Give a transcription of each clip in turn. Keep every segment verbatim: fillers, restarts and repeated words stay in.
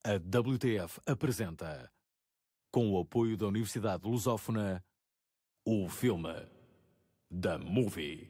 A W T F apresenta, com o apoio da Universidade Lusófona, o filme The Movie.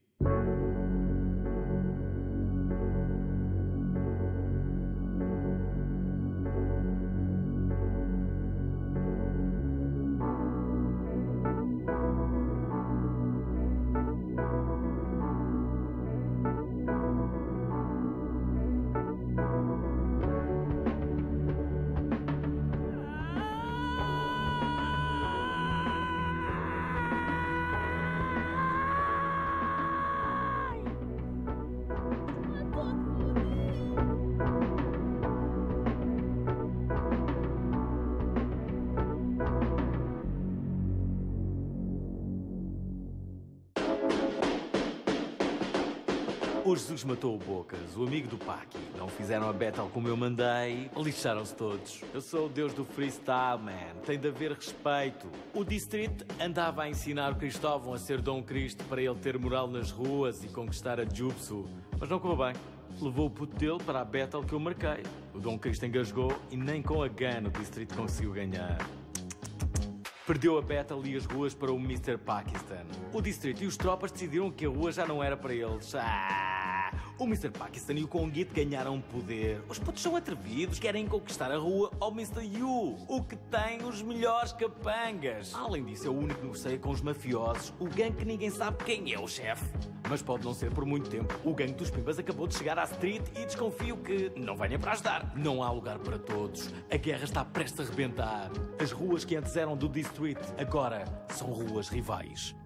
O Jesus matou o Bocas, o amigo do Paqui. Não fizeram a battle como eu mandei, lixaram-se todos. Eu sou o deus do freestyle, man. Tem de haver respeito. O District andava a ensinar o Cristóvão a ser Dom Cristo para ele ter moral nas ruas e conquistar a Jutsu. Mas não correu bem. Levou o puto dele para a battle que eu marquei. O Dom Cristo engasgou e nem com a gun o District conseguiu ganhar. Perdeu a battle e as ruas para o mister Pakistan. O Distrito e os tropas decidiram que a rua já não era para eles. Ah! O mister Pakistan e o Conguito ganharam poder. Os putos são atrevidos, querem conquistar a rua ao mister Yu, o que tem os melhores capangas. Além disso, é o único que negocia com os mafiosos, o gangue que ninguém sabe quem é o chefe. Mas pode não ser por muito tempo. O gangue dos Pimbas acabou de chegar à street e desconfio que não venha para ajudar. Não há lugar para todos. A guerra está prestes a rebentar. As ruas que antes eram do District agora são ruas rivais.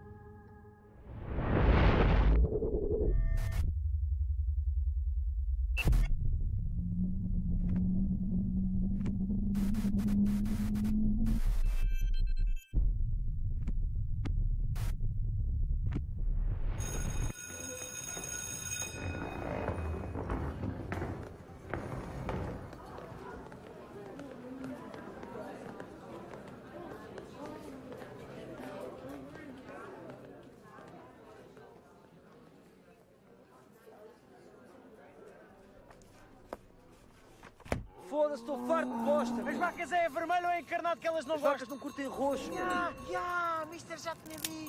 Foda-se, estou farto de bosta. As vacas é vermelho ou é encarnado que elas não As gostam? vacas não curtem roxo. Ya, ya, mister já tinha dito.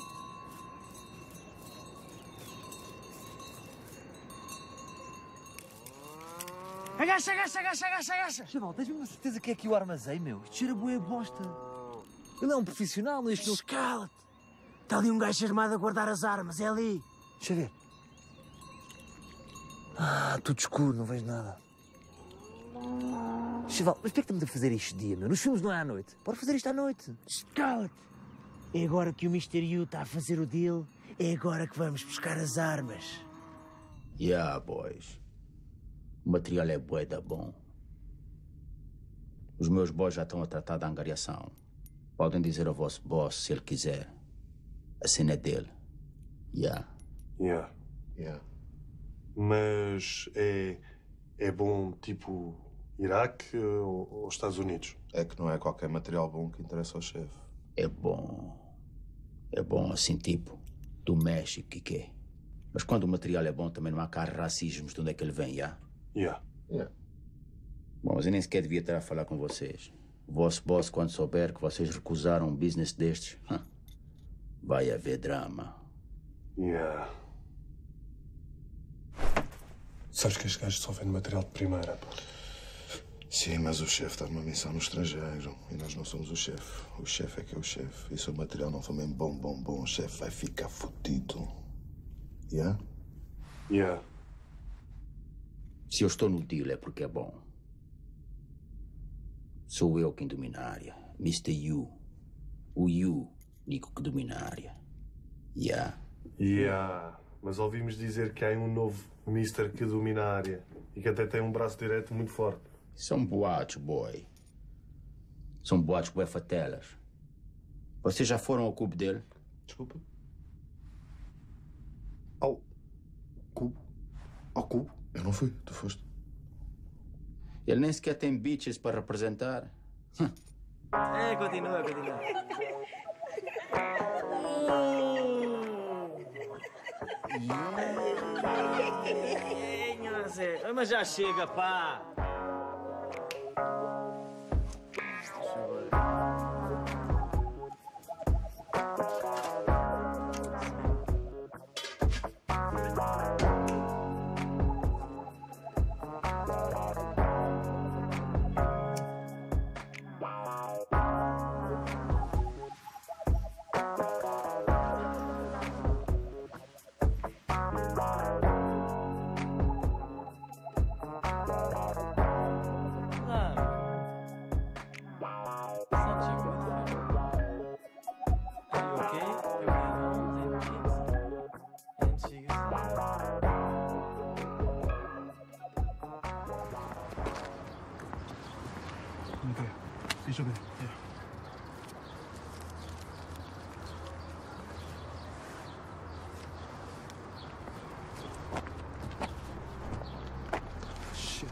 Agacha, agacha, agacha, agacha, agacha. Chaval, tens mesmo a certeza que é aqui o armazém, meu? Isto cheira bué a bosta. Ele é um profissional, não é este... Cala-te. Está ali um gajo armado a guardar as armas, é ali. Deixa ver. Ah, tudo escuro, não vejo nada. Chaval, mas porquê é que estamos a fazer isto de dia, meu? Nos filmes não é à noite. Bora fazer isto à noite. Cala-te. É agora que o mister Yu está a fazer o deal. É agora que vamos buscar as armas. Yeah, boys. O material é bué da bom. Os meus boys já estão a tratar da angariação. Podem dizer ao vosso boss se ele quiser. A cena é dele. Yeah. Yeah. Yeah. Mas é... é bom, tipo, Iraque ou, ou Estados Unidos? É que não é qualquer material bom que interessa ao chefe. É bom. É bom assim, tipo, do México e quê? Mas quando o material é bom, também não há cá racismos de onde é que ele vem, já? Yeah. Yeah. Bom, mas eu nem sequer devia estar a falar com vocês. O vosso boss, quando souber que vocês recusaram um business destes, vai haver drama. Yeah. Sabes que este gajo só vende material de primeira, pá. Sim, mas o chefe está numa missão no estrangeiro e nós não somos o chefe. O chefe é que é o chefe. E se o material não for mesmo bom, bom, bom, o chefe vai ficar fodido. Yeah? Yeah. Se eu estou no deal é porque é bom. Sou eu quem domina a área. mister Yu. O Yu, digo que domina a área. Yeah. Yeah. Mas ouvimos dizer que há um novo mister que domina a área e que até tem um braço direito muito forte. São boatos, boy. São boatos bué fatelas. Vocês já foram ao cubo dele? Desculpa? Ao cubo? Ao cubo? Eu não fui, tu foste. Ele nem sequer tem bitches para representar. É, continua, continua. Mas já chega, pá. Okay. Deixa eu ver. Yeah. Shit.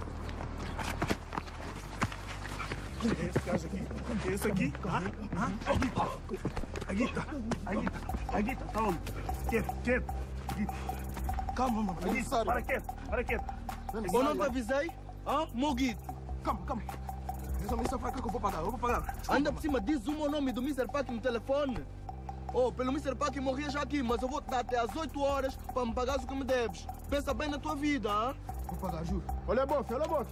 Esse gajo aqui. Esse aqui. Ah, ah, Aguita. Aguita. Aguita. Calma. Quieto, quieto. Calma, mano. Aguita. Para quieto. Para quieto. Eu não te avisei? Ah, Moguito. Calma, calma. Essa mister Pac que eu vou pagar. Eu vou pagar. Anda por cima, diz o meu nome do mister Pac no telefone. Oh, pelo mister Pac morria já aqui, mas eu vou te dar até às oito horas para me pagares o que me deves. Pensa bem na tua vida, ah? Vou pagar, juro. Olha a boca, olha a boca.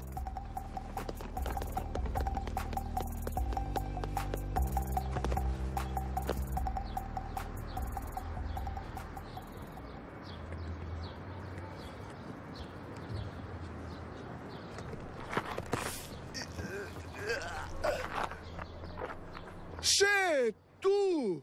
Che, tu!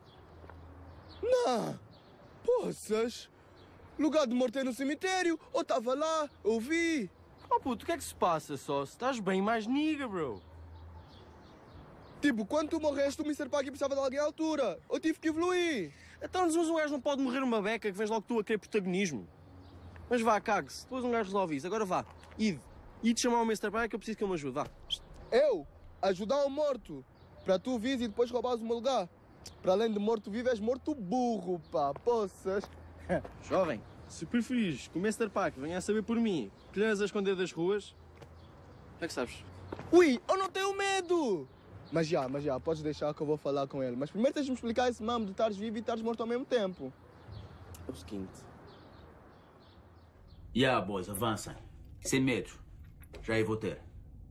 Não! Poças! Lugar de morte é no cemitério. Ou estava lá, eu vi. Oh puto, o que é que se passa só? Se estás bem mais niga, bro. Tipo, quando tu morreste, o mister Pac precisava de alguém à altura. Eu tive que evoluir. Então, mas um gajo não pode morrer numa beca que vens logo tu a querer protagonismo. Mas vá, cague-se. Depois um gajo resolve isso. Agora vá. Ide. Ide chamar o mister Pac que eu preciso que ele me ajude. Vá. Eu? Ajudar um morto? Para tu vires e depois roubares o meu lugar. Para além de morto vivo, és morto burro, pá. Poças. Jovem, se preferires que o mister Pac venha a saber por mim que lhe andas a esconder das ruas, o que é que sabes? Ui, eu não tenho medo! Mas já, mas já, podes deixar que eu vou falar com ele. Mas primeiro tens de me explicar esse mamo de estares vivo e estares morto ao mesmo tempo. É o seguinte. Ya, yeah, boys, avancem. Sem medo. Já aí vou ter.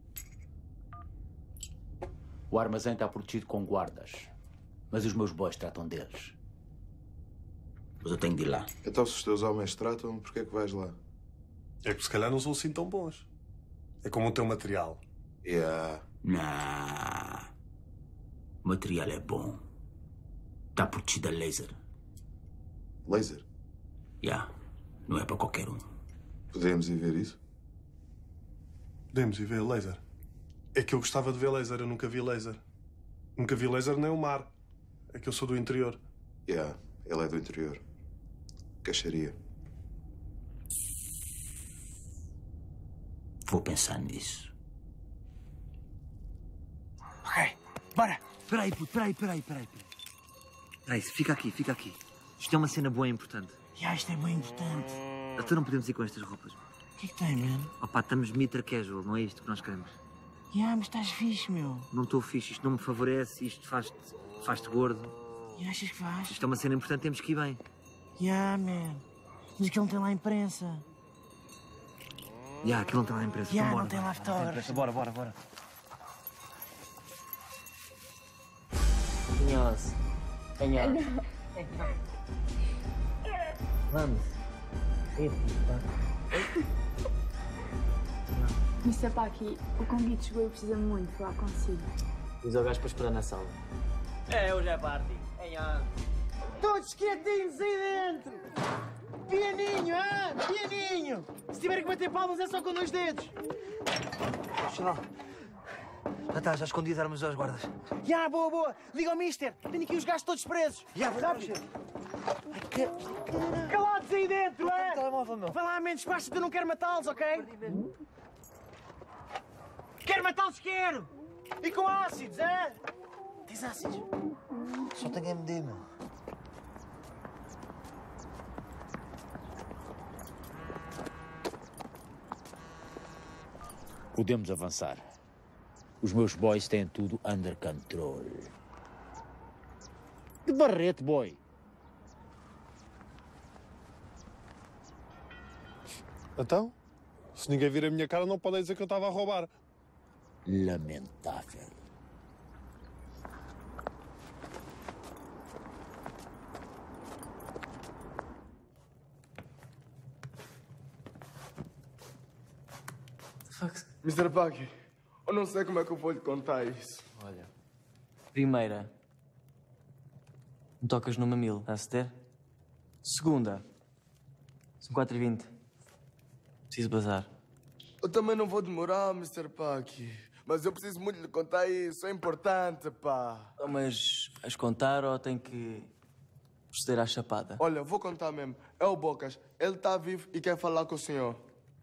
O armazém está protegido com guardas. Mas os meus boys tratam deles. Mas eu tenho de ir lá. Então, se os teus homens tratam, porquê é que vais lá? É que se calhar não são assim tão bons. É como o teu material. Yeah. Não. O material é bom. Está protegido a laser. Laser? Já. Yeah. Não é para qualquer um. Podemos ir ver isso? Podemos ir ver laser. É que eu gostava de ver laser, eu nunca vi laser. Nunca vi laser nem o mar. É que eu sou do interior. Yeah, ele é do interior. Caixaria. Vou pensar nisso. Ok, bora! Espera aí, puto, espera aí, espera aí, espera aí. Espera aí, fica aqui, fica aqui. Isto é uma cena boa e importante. Já, isto é bem importante. Até não podemos ir com estas roupas. O que é que tem, mano? Opá, estamos mitra casual, não é isto que nós queremos. Já, mas estás fixe, meu. Não estou fixe, isto não me favorece, isto faz-te faz-te gordo. E achas que faz? Isto é uma cena importante, temos que ir bem. Já, man. Mas aquilo não tem lá a imprensa. Já, aquilo não tem lá a imprensa. Já, então, bora, não tem lá fotógrafos. Bora, bora, bora. Canhoso. Canhoso. Vamos. mister Pac, o convite chegou e precisa muito falar consigo. Diz ao gajo para esperar na sala. É, hoje é party. Todos quietinhos aí dentro! Pianinho, ah? Pianinho! Se tiver que bater palmas é só com dois dedos. Xalão. Já está, já escondi as armas aos guardas. Já, boa, boa. Liga ao mister. Tenho aqui os gajos todos presos. Já, vou rápido. Calados aí dentro, é? Telemóvel, meu. Vai lá, menos despacha que eu não quero matá-los, ok? Quero matá-los, quero! E com ácidos, é? Tens ácidos? Só tenho M D, meu. Podemos avançar. Os meus boys têm tudo under control. De barrete, boy. Então? Se ninguém vir a minha cara, não podem dizer que eu estava a roubar. Lamentável. mister Pac, eu não sei como é que eu vou lhe contar isso. Olha. Primeira. Me tocas no mamilo, está-se ter? Segunda. São quatro e vinte. Preciso bazar. Eu também não vou demorar, mister Pac. Mas eu preciso muito lhe contar isso, é importante, pá. Oh, mas vais contar ou tem que proceder à chapada? Olha, vou contar mesmo. É o Bocas, ele está vivo e quer falar com o senhor.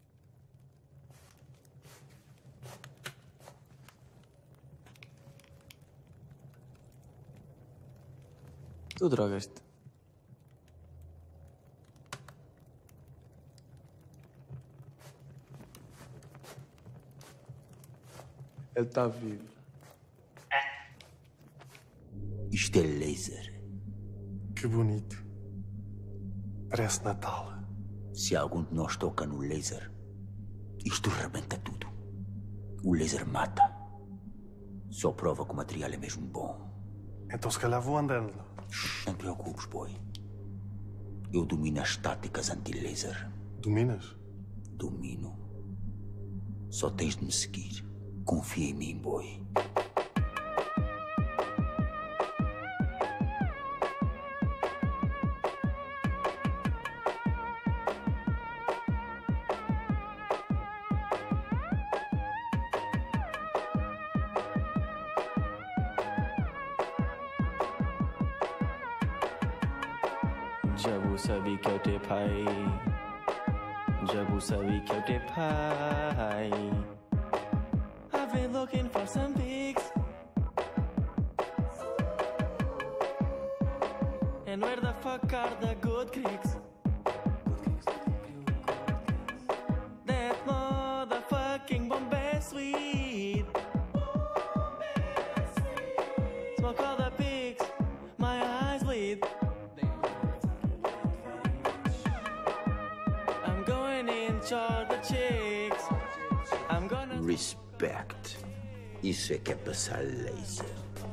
Tu drogas-te. Ele está vivo. Isto é laser. Que bonito. Parece Natal. Se algum de nós toca no laser, isto rebenta tudo. O laser mata. Só prova que o material é mesmo bom. Então se calhar vou andando. Não te preocupes, boy. Eu domino as táticas anti-laser. Dominas? Domino. Só tens de me seguir. Confia em mim, boy. जब वो सभी क्योटे भाई जब वो सभी क्योटे भाई I've been looking for some pics And where the fuck are the good kicks? That motherfucking Bombay sweet Smoke all the pics My eyes bleed The chicks. I'm gonna... Respect. Isso é que é passar laser.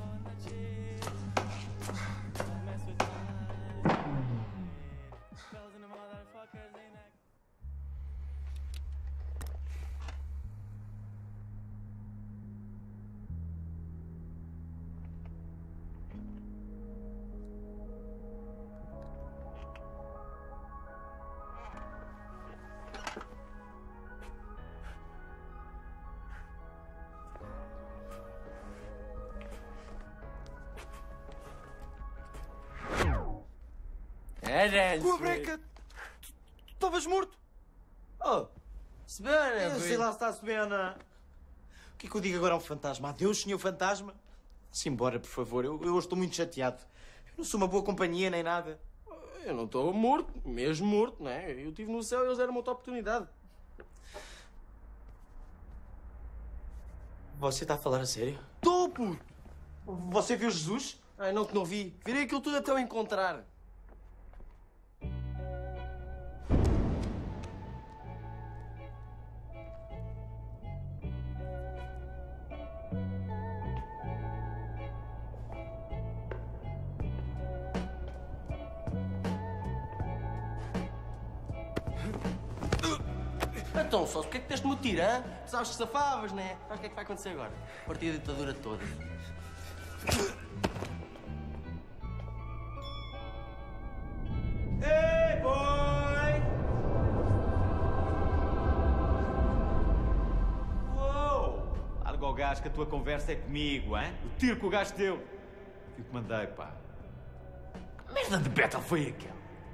Tua breca! Tu estavas morto! Oh, Sebena! Eu sei lá se está a Sebena! O que é que eu digo agora ao fantasma? Adeus, senhor fantasma! Vá-se embora, por favor. Eu, eu hoje estou muito chateado. Eu não sou uma boa companhia nem nada. Eu não estou morto, mesmo morto, não é? Eu estive no céu e eles deram uma outra oportunidade. Você está a falar a sério? Estou, puto! Você viu Jesus? Ai, não que não vi. Virei aquilo tudo até o encontrar. Então, só porque é que deste-me o tiro, hã? Tu sabes que safavas, né? Sabes o que é que vai acontecer agora? Partir a ditadura toda. Ei, boy! Uou! Larga ao gajo que a tua conversa é comigo, hein? O tiro que o gajo deu. Fui que mandei, pá. Que merda de battle foi aquele?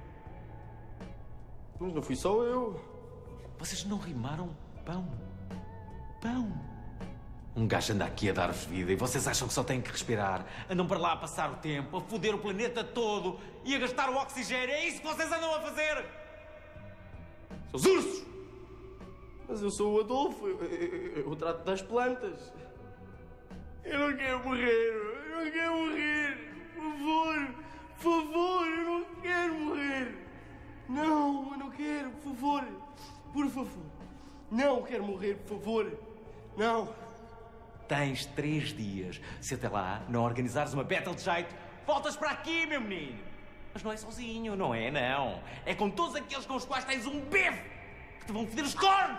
Mas não fui só eu. Vocês não rimaram pão? Pão? Um gajo anda aqui a dar-vos vida e vocês acham que só têm que respirar. Andam para lá a passar o tempo, a foder o planeta todo e a gastar o oxigênio. É isso que vocês andam a fazer! Seus ursos! Mas eu sou o Adolfo. Eu, eu, eu trato das plantas. Eu não quero morrer. Eu não quero morrer. Por favor. Por favor, eu não quero morrer. Não, eu não quero. Por favor. Por favor. Não quero morrer, por favor. Não. Tens três dias. Se até lá não organizares uma battle de jeito, voltas para aqui, meu menino. Mas não é sozinho, não é, não. É com todos aqueles com os quais tens um bife que te vão foder os cornos.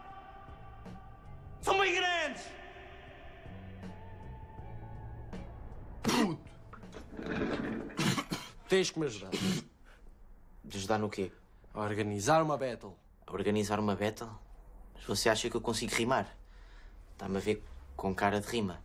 São bem grandes. Puto. Tens que me ajudar. De ajudar no quê? A organizar uma battle. A organizar uma battle? Mas você acha que eu consigo rimar? Está-me a ver com cara de rima.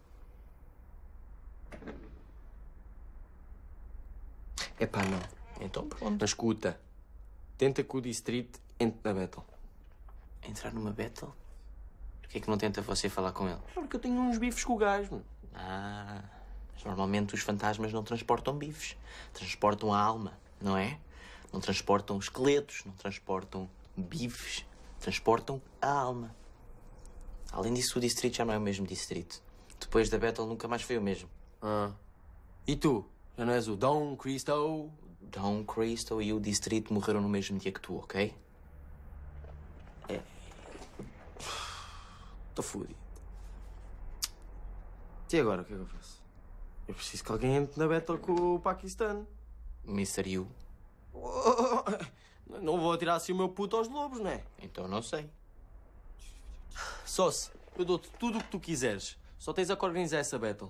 Epá, não. Então pronto. Mas escuta, tenta que o Distrito entre na battle. Entrar numa battle? Por que é que não tenta você falar com ele? Porque eu tenho uns bifes com o gajo. Ah, mas normalmente os fantasmas não transportam bifes. Transportam a alma, não é? Não transportam esqueletos, não transportam bifes. Transportam a alma. Além disso, o Distrito já não é o mesmo Distrito. Depois da battle nunca mais foi o mesmo. Ah. E tu? Já não és o Dom Cristo? Dom Cristo e o Distrito morreram no mesmo dia que tu, ok? É. Estou fodido. E agora, o que é que eu faço? Eu preciso que alguém entre na battle com o Paquistão. mister Yu. Não vou atirar assim o meu puto aos lobos, não é? Então não sei. Sauce, eu dou-te tudo o que tu quiseres. Só tens a que organizar essa battle.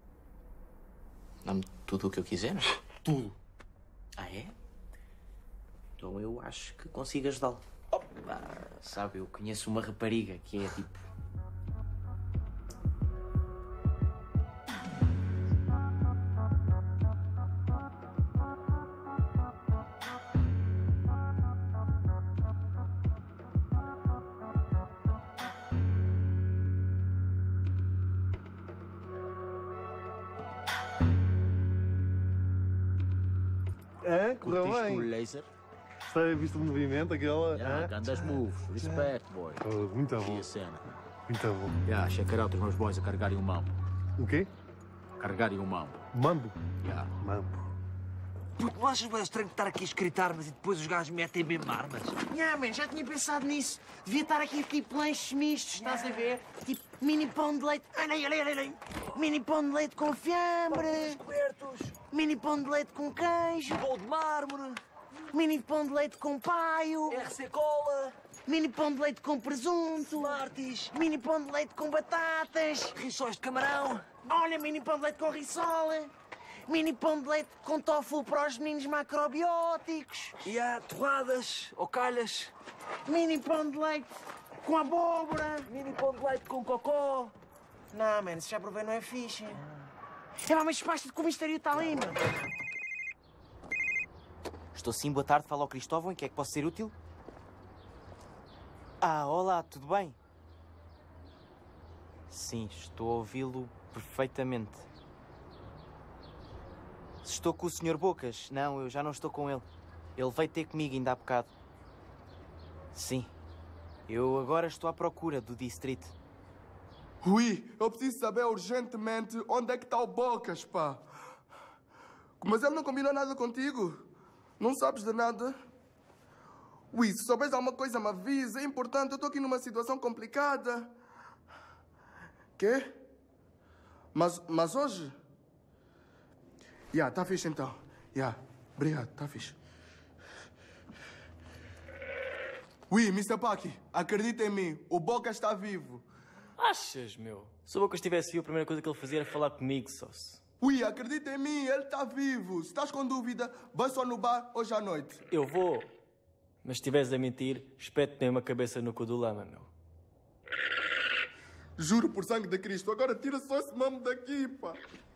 Dá-me tudo o que eu quiser? Tudo. Ah, é? Então eu acho que consigo ajudá-lo. Oh, sabe, eu conheço uma rapariga que é tipo... É, correu Curtiste bem. o laser? Gostei, viste o movimento, aquela. Já, é? grandes moves. Respect, boy. Oh, muito bom. E a cena? Muito bom. Já, check out os meus boys a carregarem o mambo. O quê? Carregarem o mambo. Mambo? Já. Mambo. Puto, não achas bem estranho estar aqui a escritar armas e depois os gajos metem mesmo armas? Yeah, man, já tinha pensado nisso. Devia estar aqui tipo lanches mistos, estás a ver? Tipo mini pão de leite. Olha aí, olha aí, olha aí. Mini pão de leite com fiambre. Mini pão de leite com queijo. Pão de mármore. Mini pão de leite com paio. R C Cola. Mini pão de leite com presunto. Smarties. Mini pão de leite com batatas. Rissóis de camarão. Olha, mini pão de leite com rissola. Mini pão de leite com tofu para os meninos macrobióticos. E há torradas ou calhas. Mini pão de leite com abóbora. Mini pão de leite com cocó. Não, mano, se já provei não é fixe. É lá, mas pasta com o mistério está ali, mano. Estou sim, boa tarde, fala ao Cristóvão, em que é que posso ser útil? Ah, olá, tudo bem? Sim, estou a ouvi-lo perfeitamente. Estou com o senhor Bocas. Não, eu já não estou com ele. Ele veio ter comigo ainda há bocado. Sim. Eu agora estou à procura do Distrito. Ui, eu preciso saber urgentemente onde é que está o Bocas, pá. Mas ele não combinou nada contigo? Não sabes de nada? Ui, se souberes alguma coisa, me avisa. É importante, eu estou aqui numa situação complicada. Quê? Mas, mas hoje? Já, yeah, tá fixe então. Já, yeah. Obrigado, tá fixe. Ui, mister Paki, acredita em mim, o Bocas está vivo. Achas, meu? Se o Bocas estivesse vivo, a primeira coisa que ele fazia era falar comigo, Sauce. Ui, acredita em mim, ele está vivo. Se estás com dúvida, vai só no bar hoje à noite. Eu vou. Mas se estiveres a mentir, espete mesmo a cabeça no cu do lama, meu. Juro por sangue de Cristo, agora tira só esse mamo daqui, pá.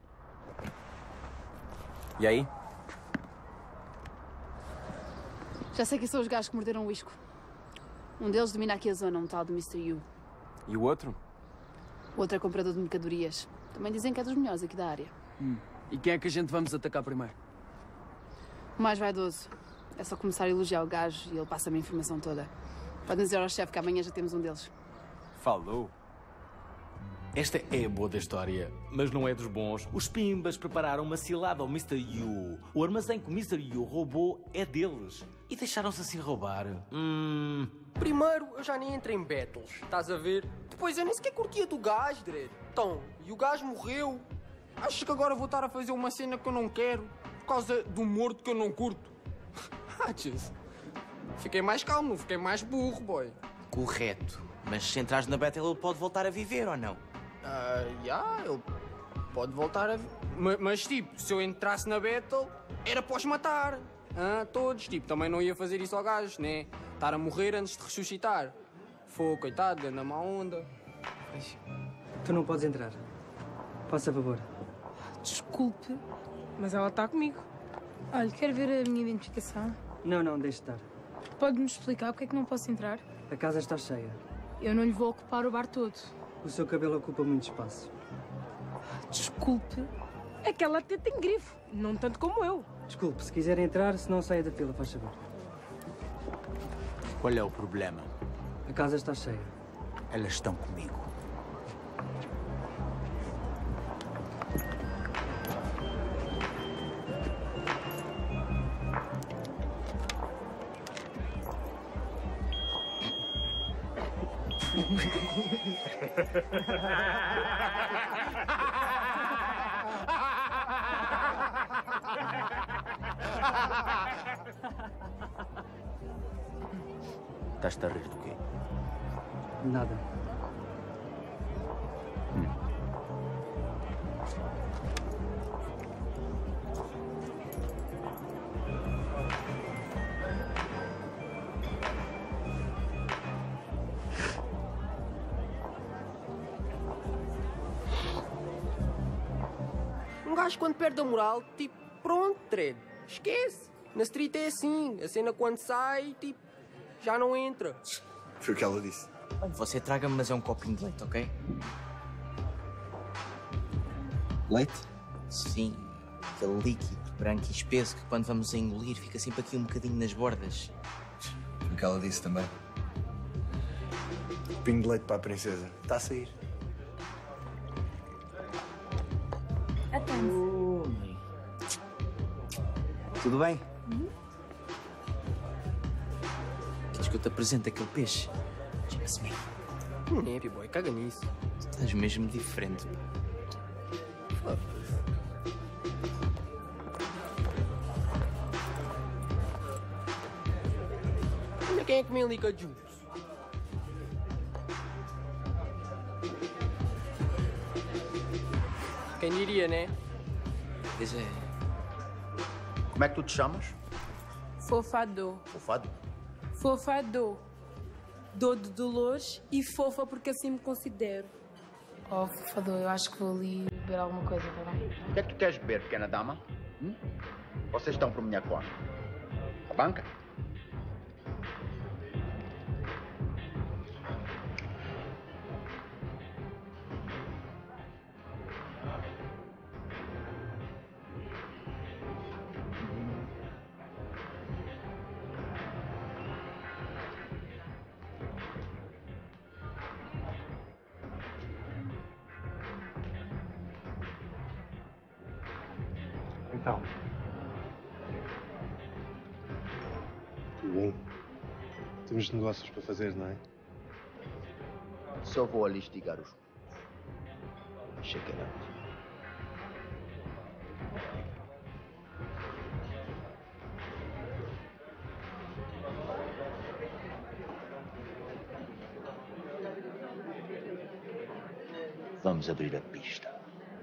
E aí? Já sei que são os gajos que morderam o isco. Um deles domina aqui a zona, um tal do mister Yu. E o outro? O outro é comprador de mercadorias. Também dizem que é dos melhores aqui da área. Hum. E quem é que a gente vamos atacar primeiro? O mais vaidoso. É só começar a elogiar o gajo e ele passa-me a informação toda. Podem dizer ao chefe que amanhã já temos um deles. Falou. Esta é a boa da história, mas não é dos bons. Os Pimbas prepararam uma cilada ao mister Yu. O armazém que o mister Yu roubou é deles. E deixaram-se assim roubar. Hum... Primeiro, eu já nem entrei em battles, estás a ver? Depois eu nem sequer curtia do gajo, Dredd. Então, e o gajo morreu. Acho que agora vou estar a fazer uma cena que eu não quero, por causa do morto que eu não curto. Achas? Fiquei mais calmo, fiquei mais burro, boy. Correto. Mas se entrares na battle, ele pode voltar a viver, ou não? Ah, uh, já, ele pode voltar a... Mas, mas, tipo, se eu entrasse na battle, era para os matar. Ah, todos, tipo, também não ia fazer isso ao gajo, né? Estar a morrer antes de ressuscitar. Foi, coitado, anda má onda. Tu não podes entrar. Faça favor. Desculpe, mas ela está comigo. Olha, quer ver a minha identificação? Não, não, deixe estar. Pode-me explicar porque é que não posso entrar? A casa está cheia. Eu não lhe vou ocupar o bar todo. O seu cabelo ocupa muito espaço. Desculpe. É que ela até tem grifo, não tanto como eu. Desculpe, se quiser entrar, se não saia da fila, faz favor. Qual é o problema? A casa está cheia. Elas estão comigo. Estás-te a rir do quê? Nada. Um gajo quando perde a moral, tipo, pronto, Dredd, esquece. Na street é assim, a cena quando sai, tipo, já não entra. Foi o que ela disse. Olha, você traga-me, mas é um copinho de leite, ok? Leite? Sim, aquele líquido branco e espesso que quando vamos a engolir fica sempre aqui um bocadinho nas bordas. Foi o que ela disse também. Pingo de leite para a princesa. Está a sair. Tudo bem? Uhum. Queres que eu te apresente aquele peixe? Chama-se mesmo. Hum, é, boy, caga nisso. Estás mesmo diferente. Olha quem é que me liga juntos. Quem diria, né? Pois é. Como é que tu te chamas? Fofador. Fofado? Fofador. Dor de Dolores e fofa porque assim me considero. Oh, Fofador, eu acho que vou ali beber alguma coisa, tá bem? O que é que tu queres beber, pequena dama? Hum? Vocês estão por minha conta. A banca? Então. Tudo bem? Temos negócios para fazer, não é? Só vou ali estigar os... Check it out. Vamos abrir a pista.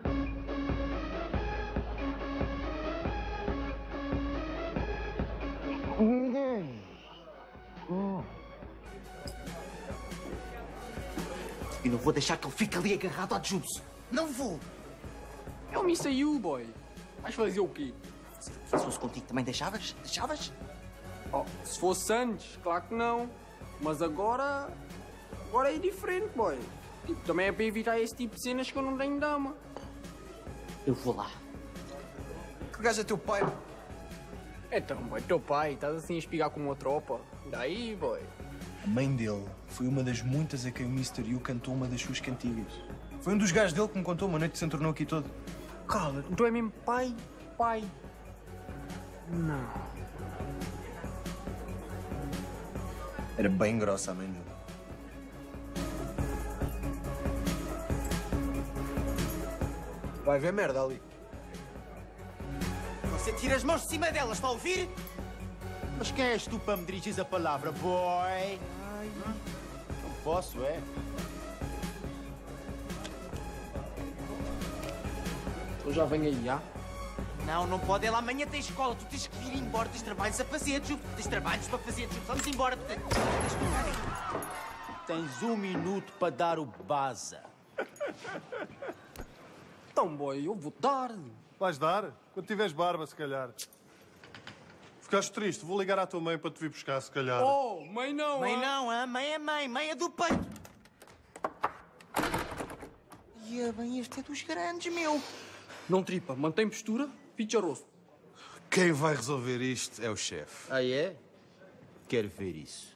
E não vou deixar que ele fique ali agarrado ao jutsu. Não vou. É o Misayu, boy. Vais fazer o quê? Se fosse contigo também deixavas? Deixavas? Oh, se fosse antes, claro que não. Mas agora... Agora é diferente, boy. Tipo, também é para evitar esse tipo de cenas que eu não tenho dama. Eu vou lá. Que gajo é teu pai? Então, boy, teu pai. Estás assim a espigar com uma tropa. Daí, boy. A mãe dele foi uma das muitas a quem o mister Yu cantou uma das suas cantigas. Foi um dos gajos dele que me contou uma noite que se entornou aqui todo. Cala, tu é mesmo pai? Pai? Não. Era bem grossa a mãe dele. Vai ver merda ali. Você tira as mãos de cima delas, está a ouvir? Mas quem és tu para me dirigires a palavra, boy? Hum? Não posso, é? Eu já venho aí, já? Não, não pode. Ela amanhã tem escola. Tu tens que vir embora. Tens trabalhos a fazer, Ju. Tens trabalhos para fazer, Ju. Vamos embora. Tens... Tens um minuto para dar o baza. Então, boy, eu vou dar. Vais dar? Quando tiveres barba, se calhar. Ficaste triste, vou ligar à tua mãe para te vir buscar, se calhar. Oh, mãe não, Mãe hã? não, hã? Mãe é mãe, mãe é do peito. E é bem, este é dos grandes, meu. Não tripa, mantém postura, picharoso. Quem vai resolver isto é o chefe. Ah, é? Quero ver isso.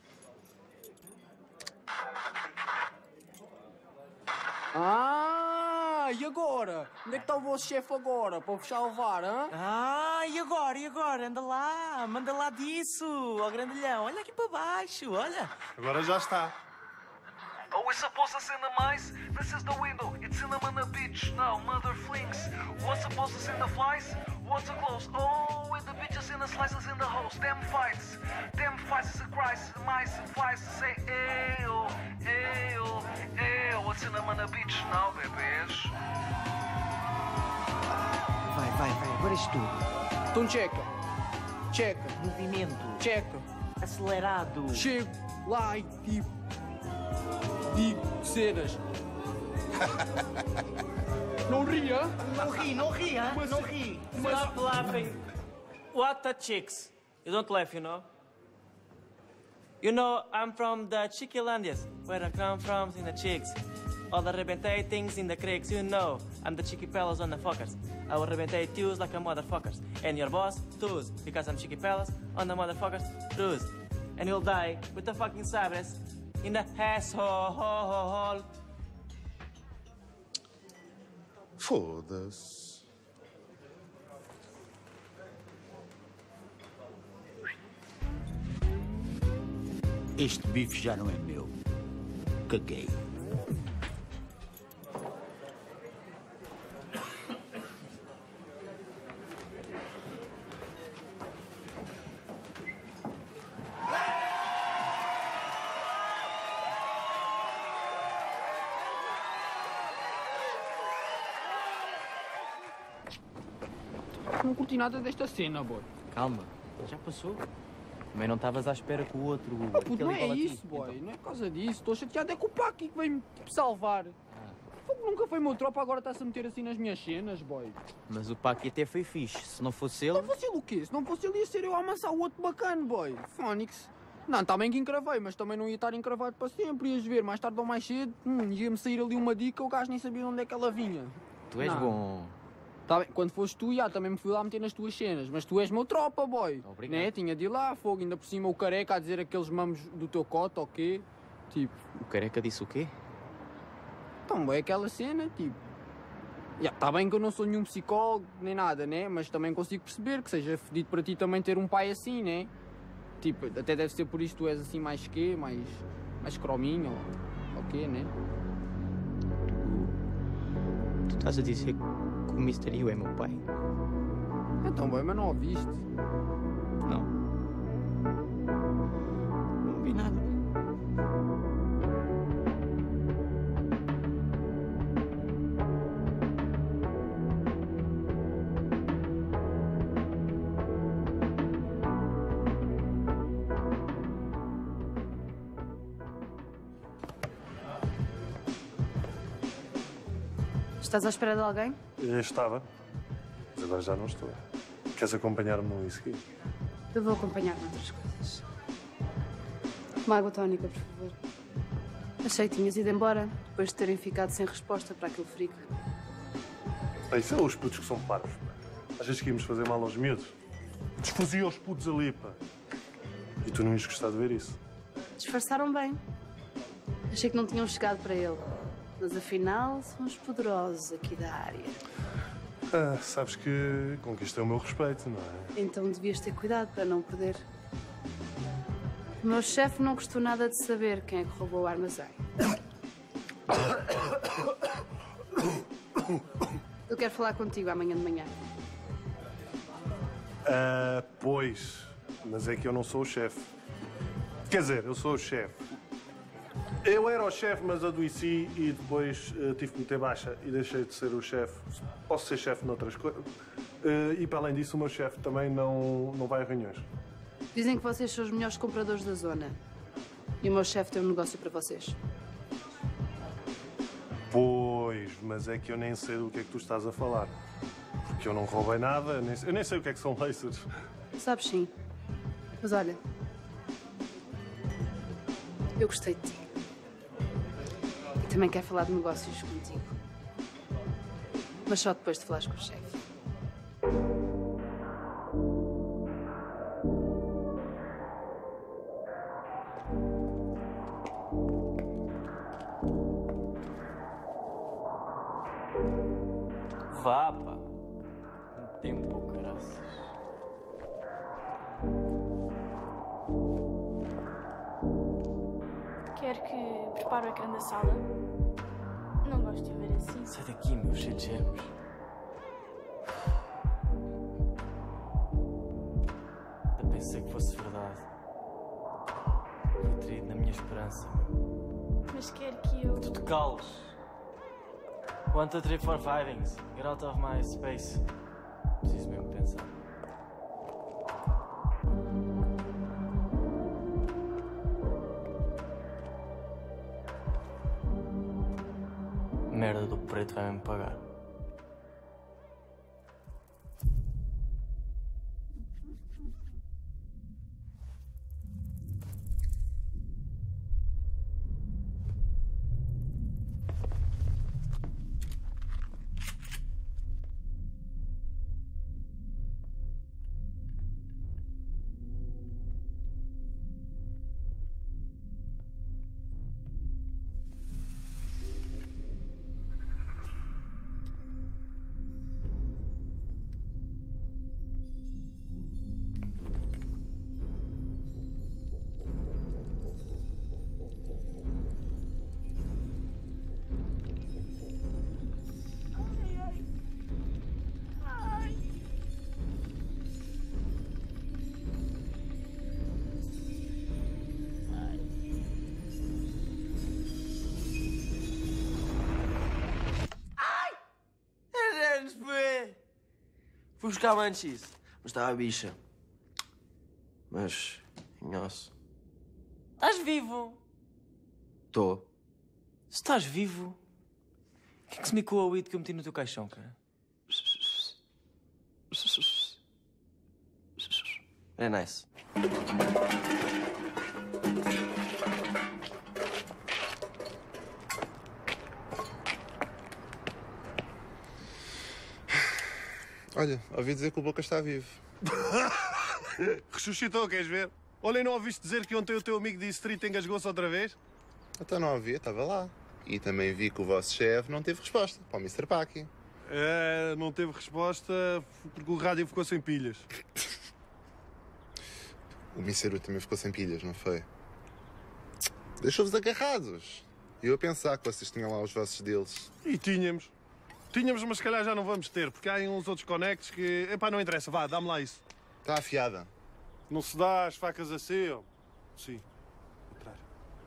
Ah, e agora? Onde é que está o vosso chefe agora, para fechar o V A R, hã? Ah, e agora, e agora? Anda lá, manda lá disso, ó grandalhão. Olha aqui para baixo, olha. Agora já está. Oh, it's supposed to send the mice? This is the window. It's in the mana beach now, mother flings. What's supposed to send the flies? What's the clothes? Oh, and the bitches in the slices in the house. Damn fights. Damn fights is a crisis. Mice and flies say, ew, ew, ew. What's in the mana beach now, bebês? Vai, vai, vai, agora és tu. Então checa. Checa. Movimento. Checa. Acelerado. Chego lá e tipo... digo cenas. Não ria? Não ri, não ri, hã? Não ri. Stop laughing. What the chicks? You don't laugh, you know? You know, I'm from the Chickylandias, where I come from in the chicks. All the rebentate things in the creeks, you know. I'm the cheeky fellas on the fuckers. I will rebentate yous like a motherfuckers. And your boss, tools, because I'm cheeky fellas on the motherfuckers, tools. And you'll die with the fucking sabres in the asshole. Foda-se. Este bife já não é meu. Caguei. Não curti nada desta cena, boy. Calma, já passou. Também não estavas à espera que o outro... Ah, puto, não é aquele igual a ti. isso, boy. Não é por causa disso. Estou chateado é com o Paqui que veio-me tipo, salvar. Fogo, nunca foi meu tropa, agora está-se a meter assim nas minhas cenas, boy. Mas o Paqui até foi fixe. Se não fosse ele... Não fosse ele o quê? Se não fosse ele ia ser eu a amassar o outro bacana, boy. Fónix. Não, está bem que encravei, mas também não ia estar encravado para sempre. Ias ver, mais tarde ou mais cedo, hum, ia-me sair ali uma dica, o gajo nem sabia de onde é que ela vinha. Tu és Não. bom. Tá bem, quando foste tu, já, também me fui lá meter nas tuas cenas, mas tu és meu tropa, boy. Obrigado. Né? Tinha de ir lá, fogo, ainda por cima o careca a dizer aqueles mamos do teu cote, ok? Tipo... O careca disse o quê? Então, é aquela cena, tipo... Já, tá bem que eu não sou nenhum psicólogo, nem nada, né? Mas também consigo perceber que seja fedido para ti também ter um pai assim, né? Tipo, até deve ser por isso que tu és assim mais quê, mais... mais crominho, ou... ok, né? Tu estás a dizer que o mister Yu é meu pai? Então, bem, mas não ouviste? Não. Não vi nada. Estás à espera de alguém? Eu estava, mas agora já não estou. Queres acompanhar-me no whisky? Eu vou acompanhar noutras coisas. Uma água tónica, por favor. Achei que tinhas ido embora, depois de terem ficado sem resposta para aquele frico. Pá, isso é os putos que são parvos. Às vezes que íamos fazer mal aos miúdos. Desfazia os putos ali, pá. E tu não ias gostar de ver isso. Disfarçaram bem. Achei que não tinham chegado para ele. Mas afinal, são os poderosos aqui da área. Ah, sabes que conquistei o meu respeito, não é? Então devias ter cuidado para não perder. O meu chefe não gostou nada de saber quem é que roubou o armazém. Eu quero falar contigo amanhã de manhã. Ah, pois. Mas é que eu não sou o chefe. Quer dizer, eu sou o chefe. Eu era o chefe, mas adoeci e depois uh, tive que meter baixa e deixei de ser o chefe. Posso ser chefe noutras coisas. Uh, e para além disso, o meu chefe também não, não vai a reuniões. Dizem que vocês são os melhores compradores da zona. E o meu chefe tem um negócio para vocês. Pois. mas é que eu nem sei do que é que tu estás a falar. Porque eu não roubei nada, eu nem, eu nem sei o que é que são lasers. Sabes sim. Mas olha, eu gostei de ti. E também quero falar de negócios contigo. Mas só depois de falares com o chefe. Vá, pá. Um tempo, graças. Quer que prepare o ecrã da sala? Não gosto de o ver assim. Sai daqui, meu, cheio de germes. Eu pensei que fosse verdade. Fui traído na minha esperança, meu. Mas quer que eu... Tu te cales. One, two, three, four, fivings. Get out of my space. Preciso mesmo pensar. Merda do preto vai me pagar. Fui buscar manchis, mas estava a bicha. Mas, nhoço. Estás vivo? Tô. Se estás vivo, o que é que se me coa o weed que eu meti no teu caixão, cara? É nice. Olha, ouvi dizer que o Boca está vivo. Ressuscitou, queres ver? Olha, não ouviste dizer que ontem o teu amigo de Street engasgou-se outra vez? Então não ouvi, estava lá. E também vi que o vosso chefe não teve resposta para o mister Paki. É, não teve resposta porque o rádio ficou sem pilhas. O mister também ficou sem pilhas, não foi? Deixou-vos agarrados. E eu a pensar que vocês tinham lá os vossos deles. E tínhamos. Tínhamos, mas se calhar já não vamos ter, porque há aí uns outros conectos que... Epá, não interessa, vá, dá-me lá isso. Está afiada. Não se dá as facas assim, ó. Sim. Contrário.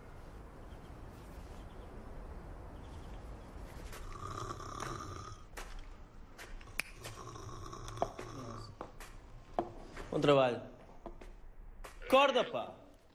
Bom trabalho. Acorda, pá!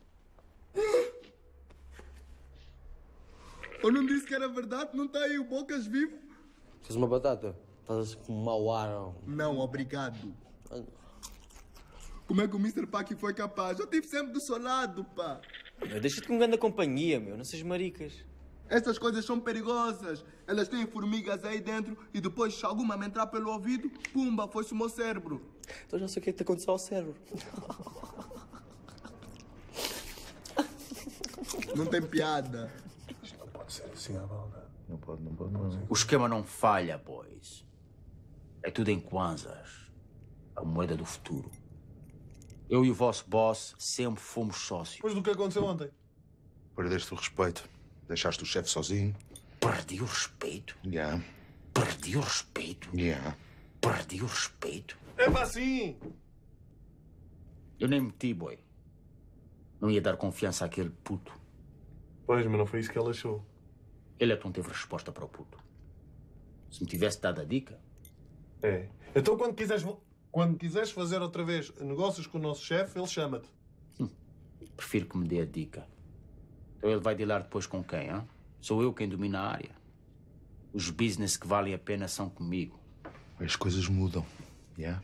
Eu não disse que era verdade? Não está aí o Bocas vivo? Fez uma batata? Estás com um mau ar, ó. Não, obrigado. Como é que o mister Paki foi capaz? Eu estive sempre do seu lado, pá. Deixa-te com grande companhia, meu. Não sejas maricas. Essas coisas são perigosas. Elas têm formigas aí dentro e depois, se alguma me entrar pelo ouvido, pumba, foi-se o meu cérebro. Então já sei o que é que te aconteceu ao cérebro. Não tem piada. Isto não pode ser assim à balda. Não pode, não pode, não. O esquema não falha, boys. É tudo em kwanzas. A moeda do futuro. Eu e o vosso boss sempre fomos sócios. Depois do que aconteceu ontem? Perdeste o respeito. Deixaste o chefe sozinho. Perdi o respeito? Já. Yeah. Perdi o respeito? Já. Yeah. Perdi o respeito? É pá, sim! Eu nem meti, boy. Não ia dar confiança àquele puto. Pois, mas não foi isso que ele achou. Ele é que não teve resposta para o puto. Se me tivesse dado a dica... É. Então quando quiseres, quando quiseres fazer outra vez negócios com o nosso chefe, ele chama-te. Hum. Prefiro que me dê a dica. Então ele vai dealar depois com quem, hein? Sou eu quem domina a área. Os business que valem a pena são comigo. As coisas mudam, yeah?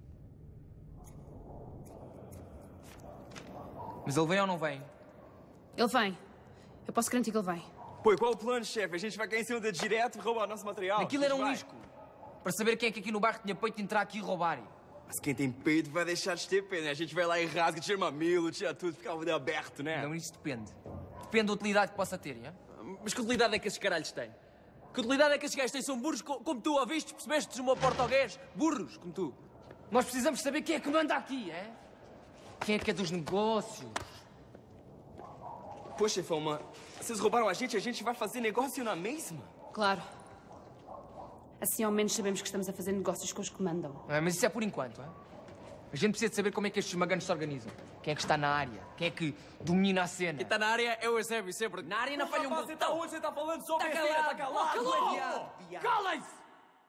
Mas ele vem ou não vem? Ele vem. Eu posso garantir que ele vem. Pô, e qual é o plano, chefe? A gente vai cair em cima deles direto e roubar o nosso material. Aquilo era um Vai. risco. Para saber quem é que aqui no bairro tinha peito de entrar aqui e roubar. Mas quem tem peito vai deixar de ter pena. A gente vai lá e rasga, tira mamilo, tira tudo, fica o dedo aberto, né? Não, isso depende. Depende da utilidade que possa ter, é? Mas que utilidade é que esses caralhos têm? Que utilidade é que esses gajos têm? São burros co- como tu, ouviste? Percebeste uma porta ao gás? Burros, como tu. Nós precisamos saber quem é que manda aqui, é? Quem é que é dos negócios? Poxa, chefão, mano. Vocês roubaram a gente, a gente vai fazer negócio na mesma? Claro. Assim ao menos sabemos que estamos a fazer negócios com os que mandam. É, mas isso é por enquanto, é? A gente precisa de saber como é que estes maganos se organizam. Quem é que está na área? Quem é que domina a cena? Quem está na área é o Eusébio, sempre. Na área não falha um botão. Você está onde? Você está falando só Tá besteira, calado, tá calado. calou. viado, viado. Calem-se!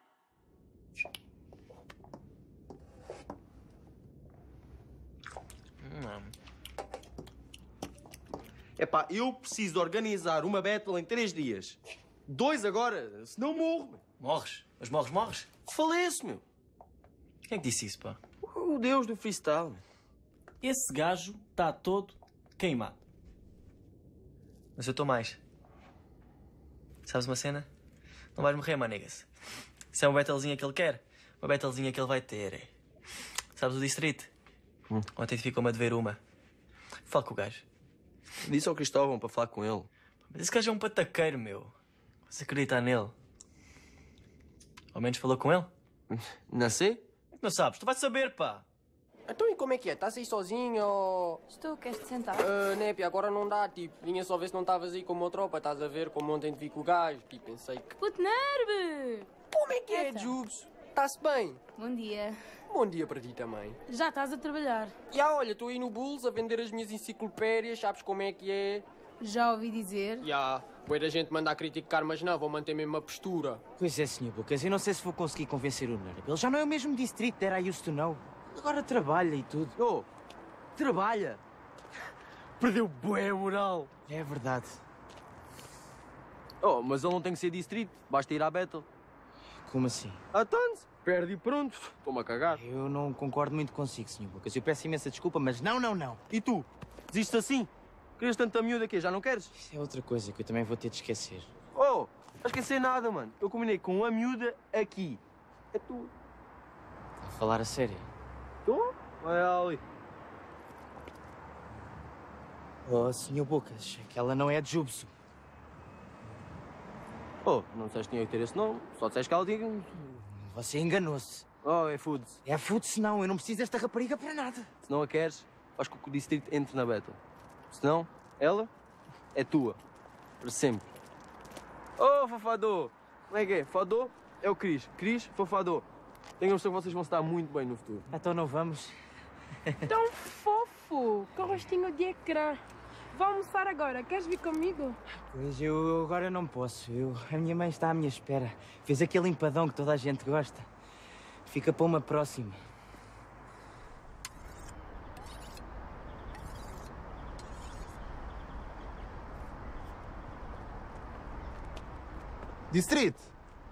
Epá, eu preciso de organizar uma battle em três dias. Dois agora, senão morro. Meu. Morres? Mas morres, morres? Faleço, meu. Quem é que disse isso, pá? O deus do freestyle. Meu. Esse gajo está todo queimado. Mas eu estou mais. Sabes uma cena? Não vais morrer, manegas. Isso é uma battlezinha que ele quer. Uma battlezinha que ele vai ter. É. Sabes o Distrito? Hum. Ontem ficou-me a dever uma. Fala com o gajo. Disse ao Cristóvão para falar com ele. Mas esse gajo é um pataqueiro, meu. Você acredita nele? Ao menos falou com ele? Não sei. Não sabes? Tu vais saber, pá. Então e como é que é? Estás aí sozinho ou... Estou, queres-te sentar? Uh, Nepi, agora não dá, tipo, vinha só ver se não estavas aí com uma tropa, estás a ver? Como ontem te vi com o gajo, tipo, pensei que... Puto nerve! Como é que é, Então. Jubes? Está-se bem? Bom dia. Bom dia para ti também. Já estás a trabalhar? Já, olha, estou aí no Bulls a vender as minhas enciclopédias, sabes como é que é? Já ouvi dizer. Já, depois da gente mandar criticar, mas não, vou manter mesmo a postura. Pois é, senhor Lucas, eu não sei se vou conseguir convencer o Nerd. Ele já não é o mesmo distrito that I used to know. Agora trabalha e tudo. Oh, trabalha? Perdeu bué moral. É verdade. Oh, mas ele não tem que ser distrito, basta ir à battle. Como assim? Ah, tanto. Perde e pronto. Estou-me a cagar. Eu não concordo muito consigo, senhor Lucas. Eu peço imensa desculpa, mas não, não, não. E tu? Desistes assim? Querias tanta miúda aqui, já não queres? Isso é outra coisa que eu também vou ter de esquecer. Oh, não esquecer nada, mano. Eu combinei com a miúda aqui. É tu. A falar a sério? Tu? Vai ali. Oh, senhor Bocas, que ela não é de Jubso. Oh, não disseste que tinha que ter esse nome. Só disseste que ela tinha... Você enganou-se. Oh, é Foods. É Foods não, eu não preciso desta rapariga para nada. Se não a queres, faz com que o distrito entre na battle. Se não, ela é tua. Para sempre. Oh, Fofador! Como é que é? Fador é o Cris. Cris, Fofador. Tenho a noção que vocês vão estar muito bem no futuro. Então não vamos? Tão fofo! Com rostinho de ecrã. Vamos almoçar agora. Queres vir comigo? Pois eu agora não posso. Eu, a minha mãe está à minha espera. Fez aquele empadão que toda a gente gosta. Fica para uma próxima. Distrito!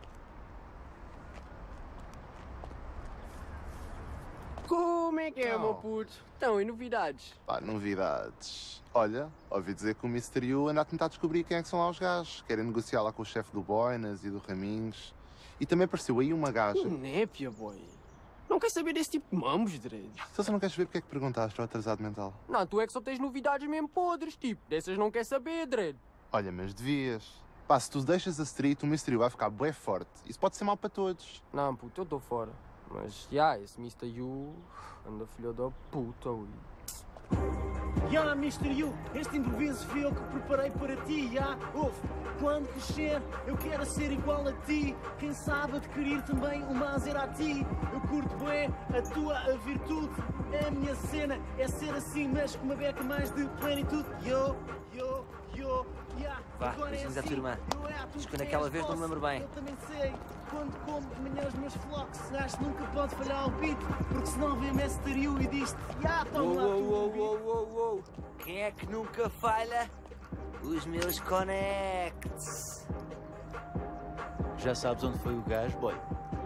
Como é que é, Então. meu puto? Então, e novidades? Pá, novidades. Olha, ouvi dizer que o mister Yu anda a tentar descobrir quem é que são lá os gajos. Querem negociar lá com o chefe do Boinas e do Raminhos. E também apareceu aí uma gaja. Que népia, boy. Não quer saber desse tipo de mamos, Dredd? Se você não queres saber, porque é que perguntaste ao atrasado mental? Não, tu é que só tens novidades mesmo podres, tipo. Dessas não quer saber, Dredd. Olha, mas devias. Pá, se tu deixas a street, o mister Yu vai ficar bué forte. Isso pode ser mau para todos. Não, puto, eu estou fora. Mas, já, esse mister Yu anda filho da puta, ui. Ya, mister Yu, este improviso fui eu que preparei para ti, ya. Ouve, quando crescer, eu quero ser igual a ti. Quem sabe adquirir também um Maserati. Eu curto bem a tua a virtude. É a minha cena, é ser assim, mas com uma beca mais de plenitude. Yo, yo, yo, ya. Vá, Agora é beijinhos à assim, tua irmã. não é à tua Diz que que naquela és vez não me boss. lembro bem. Eu também sei, quando como de manhã os meus flocos, acho que nunca pode falhar o beat, porque senão vem mister Yu e diz-te, ya, toma lá tu o beat. uou, uou. Quem é que nunca falha? Os meus connects. Já sabes onde foi o gajo, boy?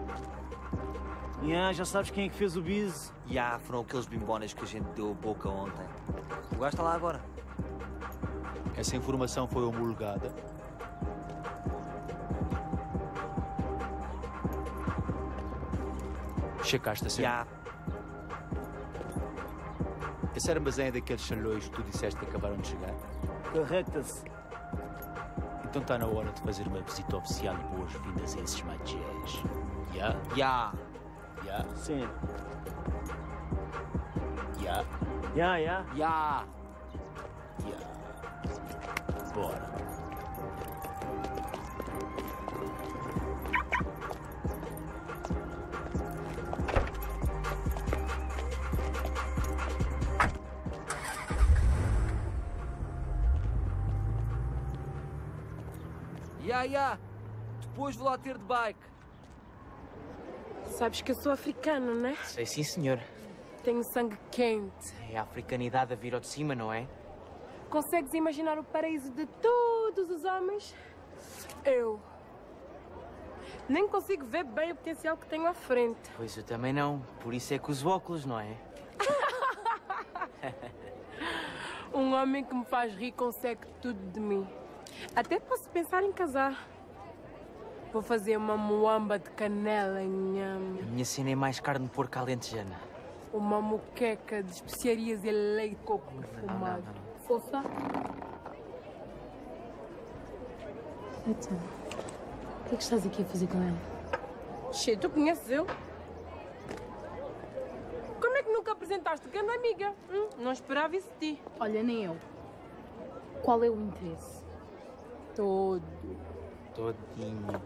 Yeah, já sabes quem é que fez o bis? E yeah, foram aqueles bimbonas que a gente deu a boca ontem. O gajo está lá agora. Essa informação foi homologada? Checaste a cena? Yeah. Esse armazém é daqueles chalhões que tu disseste que acabaram de chegar? Corretas. Então está na hora de fazer uma visita oficial e boas-vindas a esses magias. Ya? Ya. Ya? Sim. Ya? Ya, ya. Ya. Ya. Bora. Ya, ya. Depois vou lá ter de bike. Sabes que eu sou africana, né? Sei sim, senhor. Tenho sangue quente. É a africanidade a vir ao de cima, não é? Consegues imaginar o paraíso de todos os homens? Eu. Nem consigo ver bem o potencial que tenho à frente. Pois eu também não. Por isso é que uso óculos, não é? Um homem que me faz rir consegue tudo de mim. Até posso pensar em casar. Vou fazer uma muamba de canela, nham. A minha cena é mais carne de porco alentejana. Uma moqueca de especiarias e leite de coco perfumado. não, não. Fofa? Então, o que é que estás aqui a fazer com ela? Che, tu conheces eu? Como é que nunca apresentaste grande amiga? Hum, não esperava isso de ti. Olha, nem eu. Qual é o interesse? Todo. Todinho.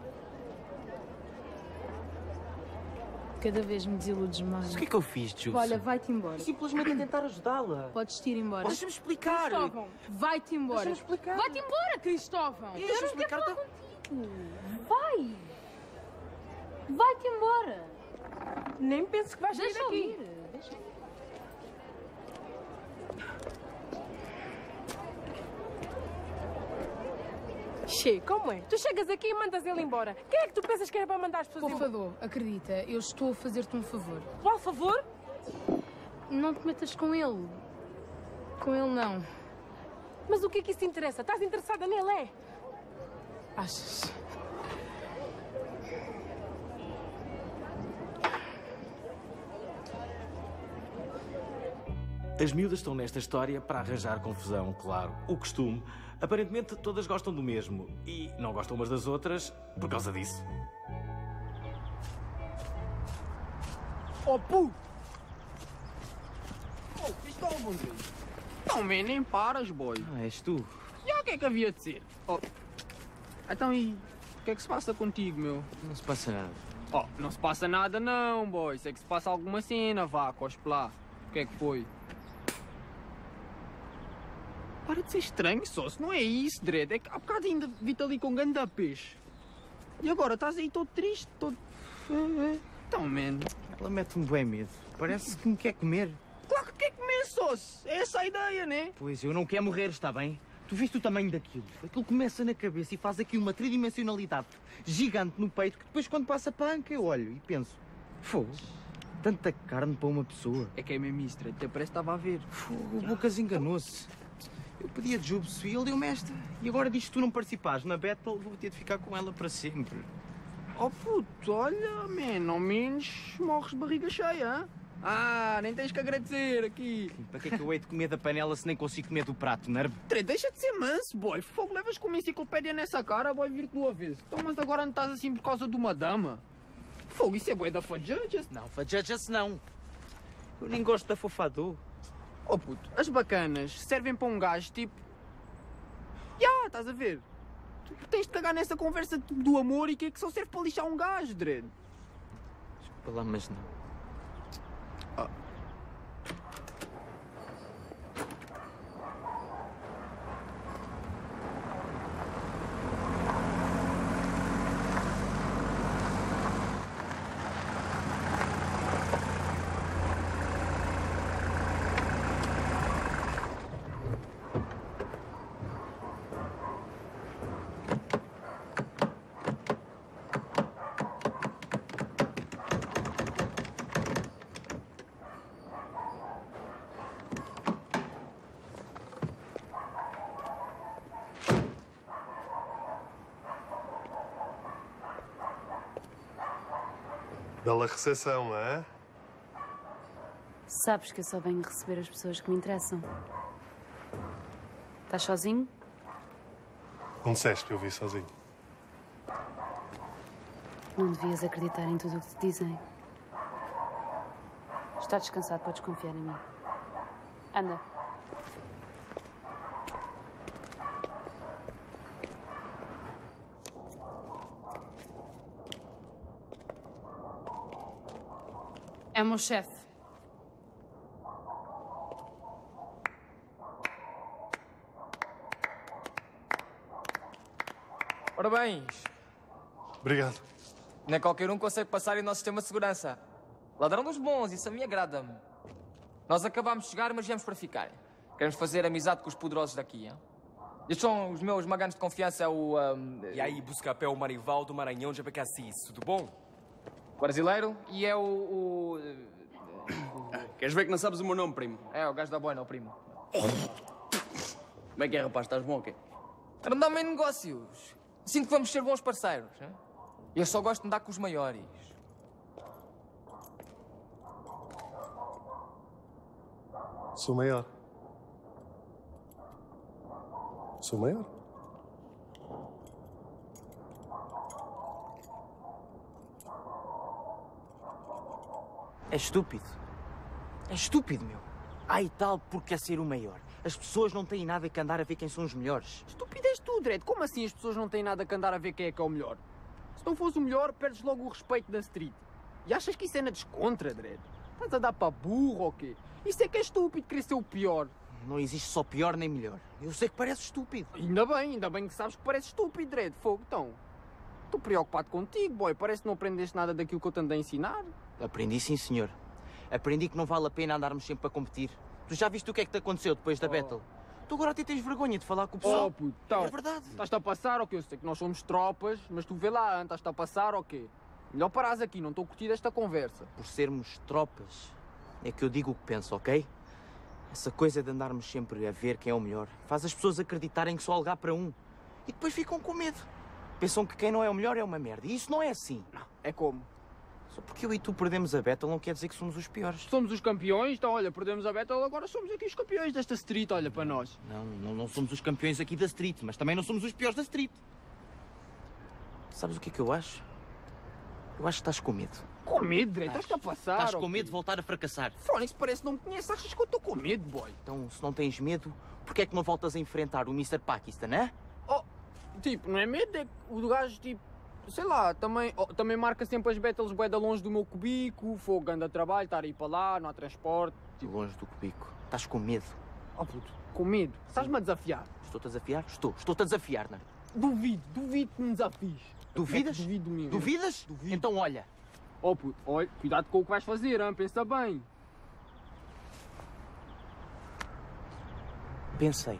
Cada vez me desiludes mais. O que é que eu fiz, Jus? Olha, vai-te embora. Simplesmente a tentar ajudá-la. Podes ir embora. Deixa-me explicar. Cristóvão, vai-te embora. Deixa-me explicar. Vai-te embora, Cristóvão. Deixa-me Eu não explicar, quero tá- falar contigo. Vai. Vai-te embora. Nem penses que vais sair Deixa eu daqui. ir. Deixa eu ir. Che, como é? Tu chegas aqui e mandas ele embora. Quem é que tu pensas que era para mandar as pessoas embora? Fofador, acredita, eu estou a fazer-te um favor. Qual favor? Não te metas com ele. Com ele, não. Mas o que é que isso te interessa? Estás interessada nele, é? Achas? As miúdas estão nesta história para arranjar confusão, claro. O costume. Aparentemente todas gostam do mesmo e não gostam umas das outras por causa disso. Oh, puto! Oh, Cristóvão, não, man, nem paras, boy. Ah, és tu. E o que é que havia de ser? Oh. Então, e o que é que se passa contigo, meu? Não se passa nada. Oh, não se passa nada não, boy. Se é que se passa alguma cena, vá, cospe lá. O que é que foi? Para de ser estranho, só. Se não é isso, Dredd. É que há bocado ainda vi-te ali com ganda peixe. E agora estás aí todo triste, todo... Então, man... Ela mete-me bem medo. Parece que me quer comer. Claro que quer comer, sócio. É essa a ideia, né? Pois, eu não quero morrer, está bem? Tu viste o tamanho daquilo? Aquilo começa na cabeça e faz aqui uma tridimensionalidade gigante no peito que depois quando passa para a anca eu olho e penso... Fogo, tanta carne para uma pessoa. É que é mesmo isso, Dredd. Até parece que estava a ver. Fogo, o Bocas enganou-se. Eu pedi a Jubes e ele deu-me esta. E agora diz que tu não participares na battle, vou ter de ficar com ela para sempre. Oh puto, olha, man, ao menos morres de barriga cheia, hein? Ah, nem tens que agradecer aqui. Para que é que eu hei de comer da panela se nem consigo comer do prato, nervo? Dredd, deixa de ser manso, boy. Fogo, levas com uma enciclopédia nessa cara, boy, vir-te do avesso. Então, mas agora não estás assim por causa de uma dama? Fogo, isso é bué da fajudges. Não, fajudges não. Eu nem gosto da fofador. Oh puto, as bacanas servem para um gajo tipo... Ya, yeah, estás a ver? Tu tens de cagar nessa conversa do amor e que é que só serve para lixar um gajo, Dredd. Desculpa lá, mas não. Ah. Bela recepção, não é? Sabes que eu só venho receber as pessoas que me interessam. Estás sozinho? Não disseste que eu vi sozinho. Não devias acreditar em tudo o que te dizem. Estás descansado, podes confiar em mim. Anda. É o meu chefe. Parabéns. Obrigado. Nem qualquer um consegue passar em nosso sistema de segurança. Ladrão dos bons, isso a mim agrada-me. Nós acabámos de chegar, mas viemos para ficar. Queremos fazer amizade com os poderosos daqui, hein? Estes são os meus maganos de confiança, é o... Um... E aí, Buscapé, o Marival do Maranhão de Abacassis, tudo bom? Brasileiro, e é o... o... Queres ver que não sabes o meu nome, primo? É, o gajo da boina, o primo. Como é que é, rapaz? Estás bom ou quê? Andamos em negócios. Sinto que vamos ser bons parceiros, hein? Eu só gosto de andar com os maiores. Sou maior. Sou maior. É estúpido. É estúpido, meu. Ai tal porque é ser o maior. As pessoas não têm nada que andar a ver quem são os melhores. Estúpido és tu, Dredd. Como assim as pessoas não têm nada que andar a ver quem é que é o melhor? Se não fores o melhor, perdes logo o respeito da street. E achas que isso é na descontra, Dredd? Estás a dar para burro ou quê? Isso é que é estúpido, querer ser o pior. Não existe só pior nem melhor. Eu sei que parece estúpido. Ainda bem, ainda bem que sabes que parece estúpido, Dredd. Fogo, então. Estou preocupado contigo, boy. Parece que não aprendeste nada daquilo que eu te andei a ensinar. Aprendi sim, senhor. Aprendi que não vale a pena andarmos sempre a competir. Tu já viste o que é que te aconteceu depois da Oh. battle? Tu agora até tens vergonha de falar com o pessoal. Oh, puto, então, é verdade. Estás-te a passar ou quê? Eu sei que nós somos tropas, mas tu vê lá, estás-te a passar ou quê? Melhor parares aqui, não estou a curtir esta conversa. Por sermos tropas, é que eu digo o que penso, ok? Essa coisa de andarmos sempre a ver quem é o melhor faz as pessoas acreditarem que só há lugar para um. E depois ficam com medo. Pensam que quem não é o melhor é uma merda. E isso não é assim. Não, é como? Só porque eu e tu perdemos a battle não quer dizer que somos os piores. Somos os campeões, então olha, perdemos a battle, agora somos aqui os campeões desta street, olha para nós. Não, não, não somos os campeões aqui da street, mas também não somos os piores da street. Sabes o que é que eu acho? Eu acho que estás com medo. Com medo, Dredd? Estás-te a passar? Estás com ou medo quê? de voltar a fracassar. Fónix, parece que não me conheces, achas que eu estou com medo, boy? Então, se não tens medo, porquê é que não voltas a enfrentar o mister Pakistan, hã? Oh, tipo, não é medo, é que o gajo, tipo, sei lá, também, oh, também marca sempre as battles bué da longe do meu cubico, fogo, anda a trabalho, estar a ir para lá, não há transporte. Tipo... Longe do cubico. Estás com medo. Oh, puto, com medo? Estás-me a desafiar? Estou-te a desafiar? Estou. Estou-te a desafiar, não é? Duvido, duvido que me desafies. Duvidas? É duvido de mim. Duvidas? Duvido. Então olha. Oh, puto, olha, cuidado com o que vais fazer, hein? Pensa bem. Pensei.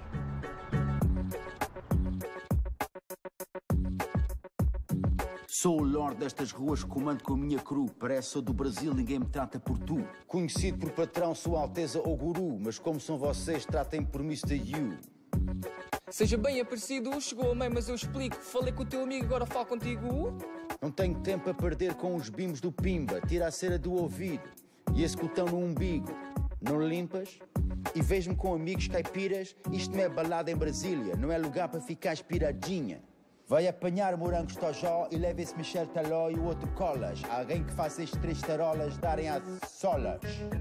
Sou o Lorde destas ruas, comando com a minha crew. Parece sou do Brasil, ninguém me trata por tu. Conhecido por patrão, Sua Alteza ou Guru. Mas como são vocês, tratem por mister You. Seja bem aparecido, chegou a mãe, mas eu explico. Falei com o teu amigo, agora falo contigo. Não tenho tempo a perder com os bimbos do Pimba. Tira a cera do ouvido e esse cotão no umbigo. Não limpas? E vejo-me com amigos caipiras. Isto não é balada em Brasília, não é lugar para ficar inspiradinha. Vai apanhar morangos tojó e leva esse Michel Taló e o outro colas. Alguém que faça estes três tarolas darem às solas.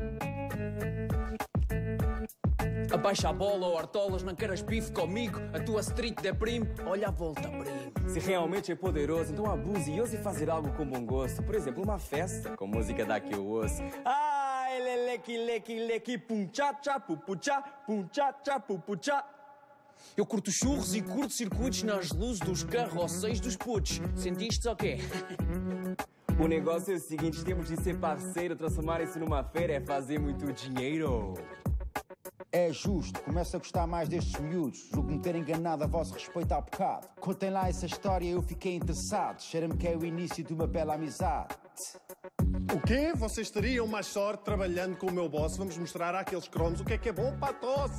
Abaixa a bola, ou Artolas, não queres bife comigo. A tua street deprime, olha a volta, primo. Se realmente é poderoso, então abuse e ouse fazer algo com bom gosto. Por exemplo, uma festa com música da que eu ouço. Ai, leleque, leque, leque, pum, tchá, tchá, pupu, tchá, pum, tchá, tchá, pupu, tchá. Eu curto churros e curto circuitos nas luzes dos carroceis dos putos. Sentiste ou quê? O negócio é o seguinte, temos de ser parceiro, transformar isso numa feira é fazer muito dinheiro. É justo, começo a gostar mais destes miúdos. Julgo-me ter enganado a vosso respeito há bocado. Contem lá essa história, eu fiquei interessado. Cheira-me que é o início de uma bela amizade. O quê? Vocês teriam mais sorte trabalhando com o meu boss? Vamos mostrar àqueles cromos o que é que é bom para a tosse.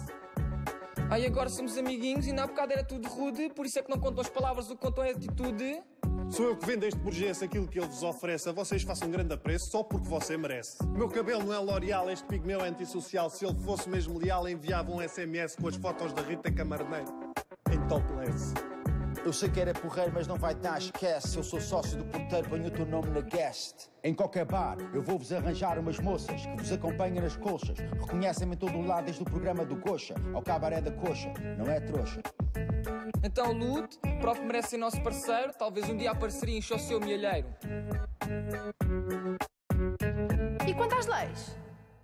Ai, agora somos amiguinhos e na bocado era tudo rude. Por isso é que não contam as palavras, o que contam é a atitude. Sou eu que vendo a este burguês aquilo que ele vos oferece. A vocês façam um grande apreço só porque você merece. O meu cabelo não é L'Oreal, este pigmeu é antissocial. Se ele fosse mesmo leal, enviava um S M S com as fotos da Rita Camarneiro em topless. Eu sei que era porreiro, mas não vai dar, esquece. Eu sou sócio do porteiro, ponho o teu nome na guest. Em qualquer bar, eu vou-vos arranjar umas moças que vos acompanham nas colchas. Reconhecem-me em todo o lado, desde o programa do Coxa ao cabaré da Coxa. Não é trouxa. Então, Lute, o próprio merece ser nosso parceiro. Talvez um dia apareceria encher o seu mielheiro. E quanto às leis?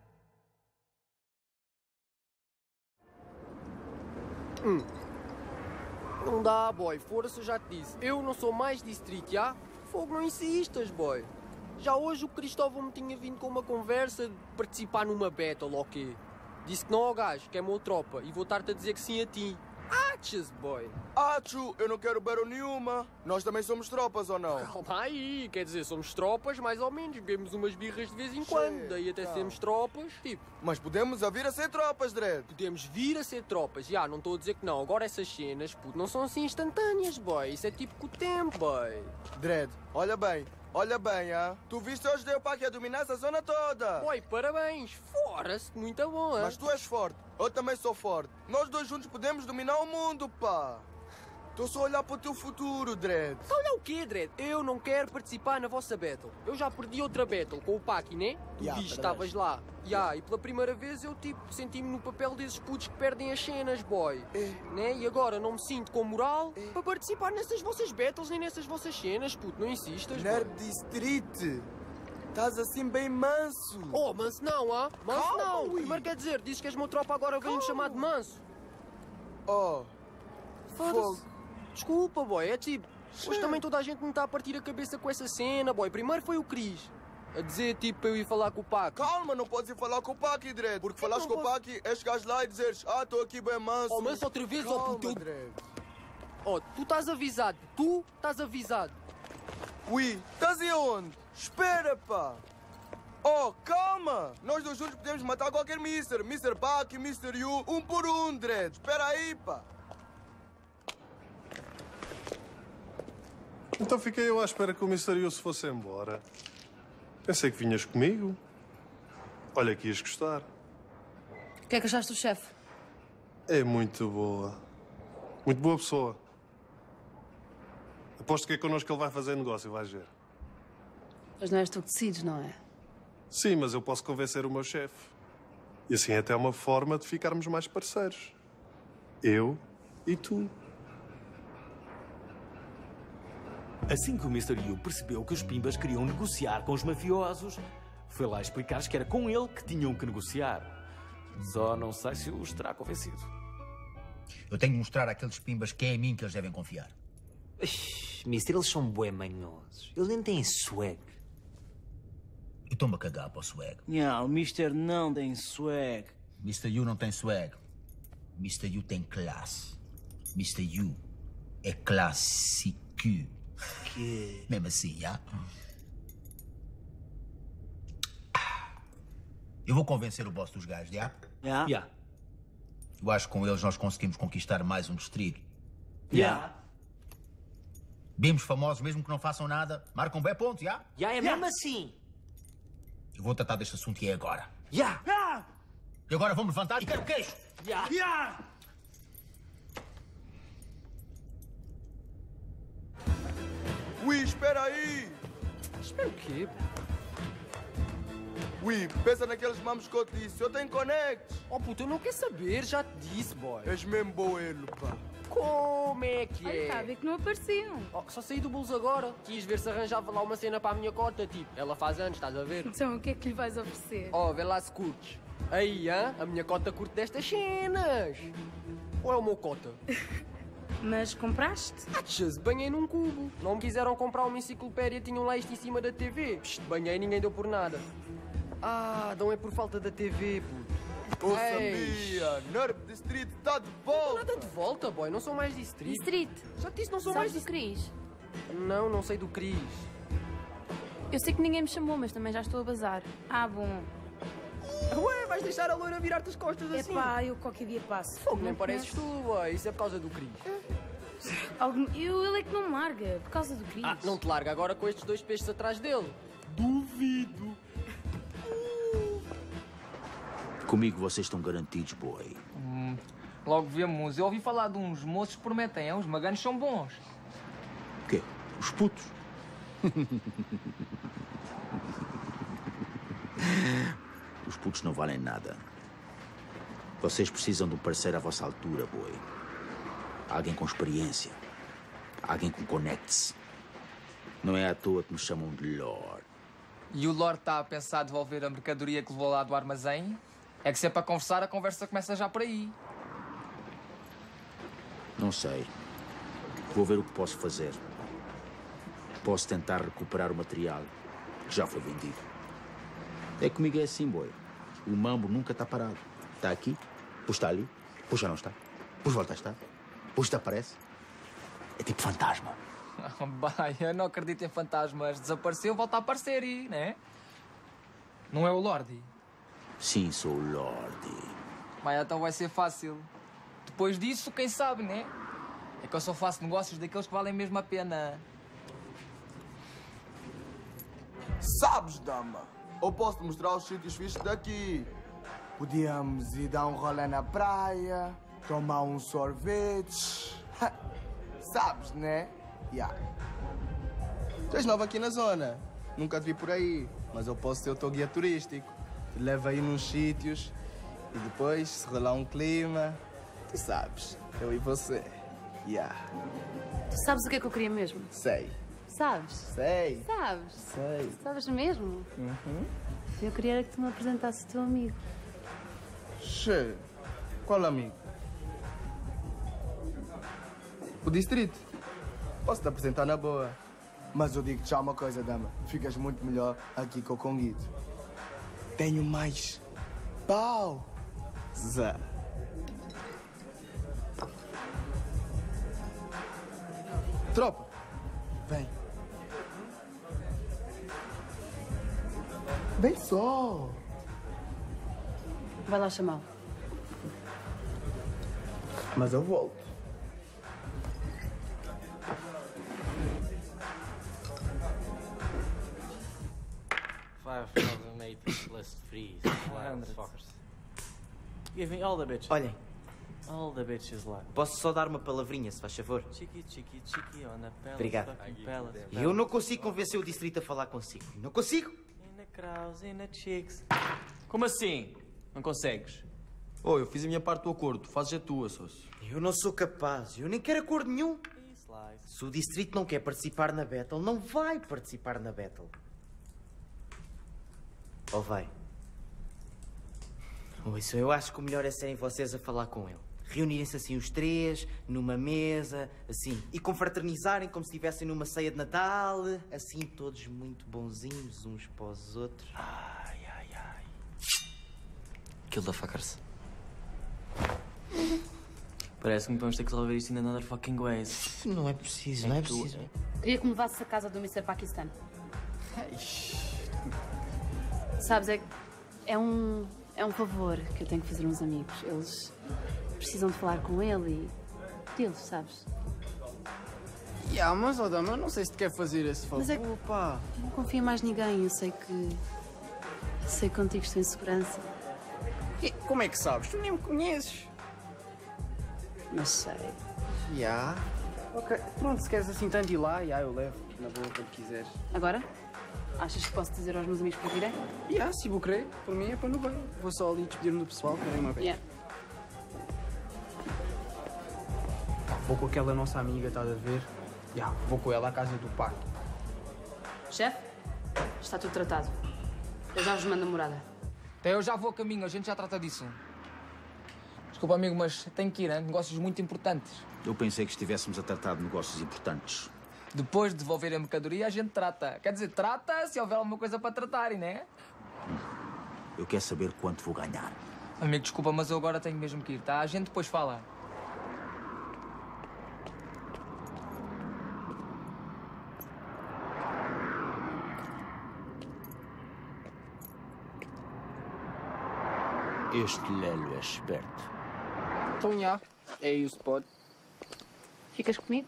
Hum. Não dá, boy. Fora-se, eu já te disse. Eu não sou mais distrito, já? Fogo, não insistas, boy. Já hoje o Cristóvão me tinha vindo com uma conversa de participar numa battle, ou quê? Disse que não ao gajo, que é meu tropa, e vou estar-te a dizer que sim a ti. Achas, boy? Acho, eu não quero battle nenhuma. Nós também somos tropas, ou não? Calma aí, quer dizer, somos tropas, mais ou menos. Bebemos umas birras de vez em quando, daí até sermos tropas, tipo. Mas podemos a vir a ser tropas, Dredd. Podemos vir a ser tropas, já, não estou a dizer que não. Agora essas cenas, puto, não são assim instantâneas, boy. Isso é tipo com o tempo, boy. Dredd, olha bem. Olha bem, ah. Tu viste hoje deu para aqui a dominar essa zona toda. Oi, parabéns. Fora-se, muito bom, hein? Mas tu és forte. Eu também sou forte. Nós dois juntos podemos dominar o mundo, pá. Estou só a olhar para o teu futuro, Dredd. Olha o quê, Dredd? Eu não quero participar na vossa battle. Eu já perdi outra battle com o Paki, né? Tu Yeah, viste, estavas lá. Yeah, e pela primeira vez eu, tipo, senti-me no papel desses putos que perdem as cenas, boy. É. Né? E agora não me sinto com moral é. para participar nessas vossas battles nem nessas vossas cenas, puto. Não insistas, Nerd Street. Estás assim bem manso. Oh, manso não, ah? Manso Calma, não. Ui. Primeiro quer dizer, dizes que és meu tropa, agora vem-me chamar de manso. Oh. Foda-se. Desculpa, boy, é tipo... Hoje também toda a gente me está a partir a cabeça com essa cena, boy. Primeiro foi o Cris. A dizer, tipo, para eu ir falar com o Paki. Calma, não podes ir falar com o Paki, Dredd. Porque falares com o Paki, és chegares lá e dizeres, ah, estou aqui bem manso. Oh, manso outra vez, ó, Calma, puto. Dredd. Oh, tu estás avisado. Tu estás avisado. Ui, estás aí onde? Espera, pá. Oh, calma. Nós dois juntos podemos matar qualquer mister. mister Paki, mister Yu, um por um, Dredd. Espera aí, pá. Então fiquei eu à espera que o mister Yu se fosse embora. Pensei que vinhas comigo. Olha que ias gostar. O que é que achaste do chefe? É muito boa. Muito boa pessoa. Aposto que é connosco que ele vai fazer negócio, vais ver. Mas não és tu que decides, não é? Sim, mas eu posso convencer o meu chefe. E assim é até uma forma de ficarmos mais parceiros. Eu e tu. Assim que o mister Yu percebeu que os Pimbas queriam negociar com os mafiosos, foi lá explicar-lhes que era com ele que tinham que negociar. Só não sei se os terá convencido. Eu tenho de mostrar àqueles Pimbas que é em mim que eles devem confiar. Mister, eles são bué manhosos. Eles nem têm swag. Eu estou-me a cagar para o swag. Não, o mister não tem swag. mister Yu não tem swag. mister Yu tem classe. mister Yu é clássico. Que... Mesmo assim, já? Eu vou convencer o boss dos gajos, já? Já? Já. Eu acho que com eles nós conseguimos conquistar mais um distrito. Já. Bimos famosos, mesmo que não façam nada, marcam bem ponto, já? Já é mesmo assim. Eu vou tratar deste assunto e é agora. Já. Já. E agora vou-me levantar e quero queixo. Já. Já. Ui, espera aí. Espera o quê? Ui, pensa naqueles mamos que eu te disse. Eu tenho connects. Oh, puto, eu não quero saber. Já te disse, boy. És mesmo boelo, pá. Como é que Olha, é? está a ver que não apareciam. Oh, só saí do bolso agora. Quis ver se arranjava lá uma cena para a minha cota, tipo. Ela faz anos, estás a ver? Então, o que é que lhe vais oferecer? Oh, vê lá se curtes. Aí, hã? A minha cota curte destas cenas. Ou é o meu cota? Mas compraste? Achas, banhei num cubo. Não me quiseram comprar uma enciclopédia, tinham lá isto em cima da T V. Psst, banhei e ninguém deu por nada. Ah, não é por falta da T V, puto. Eu sabia. Nerd District está de volta. Nada de volta, boy. Não sou mais distrito. Distrito. Já te disse, não sou Sabes mais do Cris? Não, não sei do Cris. Eu sei que ninguém me chamou, mas também já estou a bazar. Ah, bom. Ué, vais deixar a loira virar-te as costas assim? Epá, eu qualquer dia passo. Fogo, nem Não pareces conheço. tu, boy. Isso é por causa do Cris. Algum... Eu, ele é que não me larga, por causa do Cris. Ah, não te larga agora com estes dois peixes atrás dele. Duvido. Comigo vocês estão garantidos, boy. Hum, logo vemos. Eu ouvi falar de uns moços que prometem, hein? Os maganos são bons. O quê? Os putos? Os putos não valem nada. Vocês precisam de um parceiro à vossa altura, boy. Alguém com experiência. Alguém com connects. Não é à toa que me chamam de Lord. E o Lord está a pensar devolver a mercadoria que levou lá do armazém? É que se é para conversar, a conversa começa já por aí. Não sei. Vou ver o que posso fazer. Posso tentar recuperar o material que já foi vendido. É comigo é assim, boy. O mambo nunca está parado. Está aqui, depois está ali, depois já não está. Depois volta a estar, depois desaparece. É tipo fantasma. Bah, eu não acredito em fantasmas. Desapareceu, volta a aparecer e, né? Não é o Lorde? Sim, sou o Lorde. Mas então vai ser fácil. Depois disso, quem sabe, né? É que eu só faço negócios daqueles que valem mesmo a pena. Sabes, dama? Eu posso te mostrar os sítios fixos daqui. Podíamos ir dar um rolê na praia, tomar um sorvete. Sabes, né? Yeah. Tu és nova aqui na zona. Nunca te vi por aí. Mas eu posso ser o teu guia turístico. Te levo aí nos sítios. E depois, se rolar um clima, tu sabes. Eu e você. Yeah. Tu sabes o que é que eu queria mesmo? Sei. Sabes? Sei. Sabes? Sei. Sabes mesmo? Uhum. Eu queria era que tu me apresentasses o teu amigo. Che, qual amigo? O distrito. Posso te apresentar na boa. Mas eu digo-te já uma coisa, dama. Ficas muito melhor aqui com o Conguito. Tenho mais pau. Zé. Tropa, vem. Vem só. Vai lá chamá-lo. Mas eu volto. five thousand eight plus three. Motherfuckers. Give me all the bitches. Olhem. All the bitches lá. Posso só dar uma palavrinha, se faz favor? Chiqui, chiqui, chiqui on the palace. Obrigado. Fucking palace. Eu não consigo convencer o distrito a falar consigo. Não consigo. In the crowds, in the chicks. Como assim? Não consegues? Oh, eu fiz a minha parte do acordo. Fazes a tua, sócio. Eu não sou capaz. Eu nem quero acordo nenhum. Se o distrito não quer participar na battle, não vai participar na battle. Ou vai? Ou isso, eu acho que o melhor é serem vocês a falar com ele. Reunirem-se assim os três, numa mesa, assim, e confraternizarem como se estivessem numa ceia de Natal, assim, todos muito bonzinhos uns para os outros. Ai, ai, ai. Kill the fuckers. Parece-me que vamos ter que resolver isto in another fucking ways. Não é preciso, não é preciso. Queria que me levasses a casa do mister Pakistan. Sabes, é, é um... É um favor que eu tenho que fazer a uns amigos. Eles precisam de falar com ele e deles, sabes? Yeah, mas, oh, dama, eu não sei se te quer fazer esse favor. Mas é que pá. não confio em mais ninguém. Eu sei que... Sei que contigo estou em segurança. E como é que sabes? Tu nem me conheces. Mas sei. Yeah. Ok, pronto, se queres assim tanto ir lá, yeah, eu levo. Na boa, quando quiseres. Agora? Achas que posso dizer aos meus amigos para virem? Yeah, se vou querer. Por mim é para não bem. Vou só ali despedir-me do pessoal, querem uma vez. Yeah. Vou com aquela nossa amiga, estás a ver? Yeah, vou com ela à casa do pai. Chefe, está tudo tratado. Eu já vos mando a morada. Até eu já vou a caminho, a gente já trata disso. Desculpa, amigo, mas tenho que ir, hein? Negócios muito importantes. Eu pensei que estivéssemos a tratar de negócios importantes. Depois de devolver a mercadoria, a gente trata. Quer dizer, trata se houver alguma coisa para tratarem, né? Eu quero saber quanto vou ganhar. Amigo, desculpa, mas eu agora tenho mesmo que ir, tá? A gente depois fala. Este Lelo é esperto. Então, já. É aí o spot. Ficas comigo?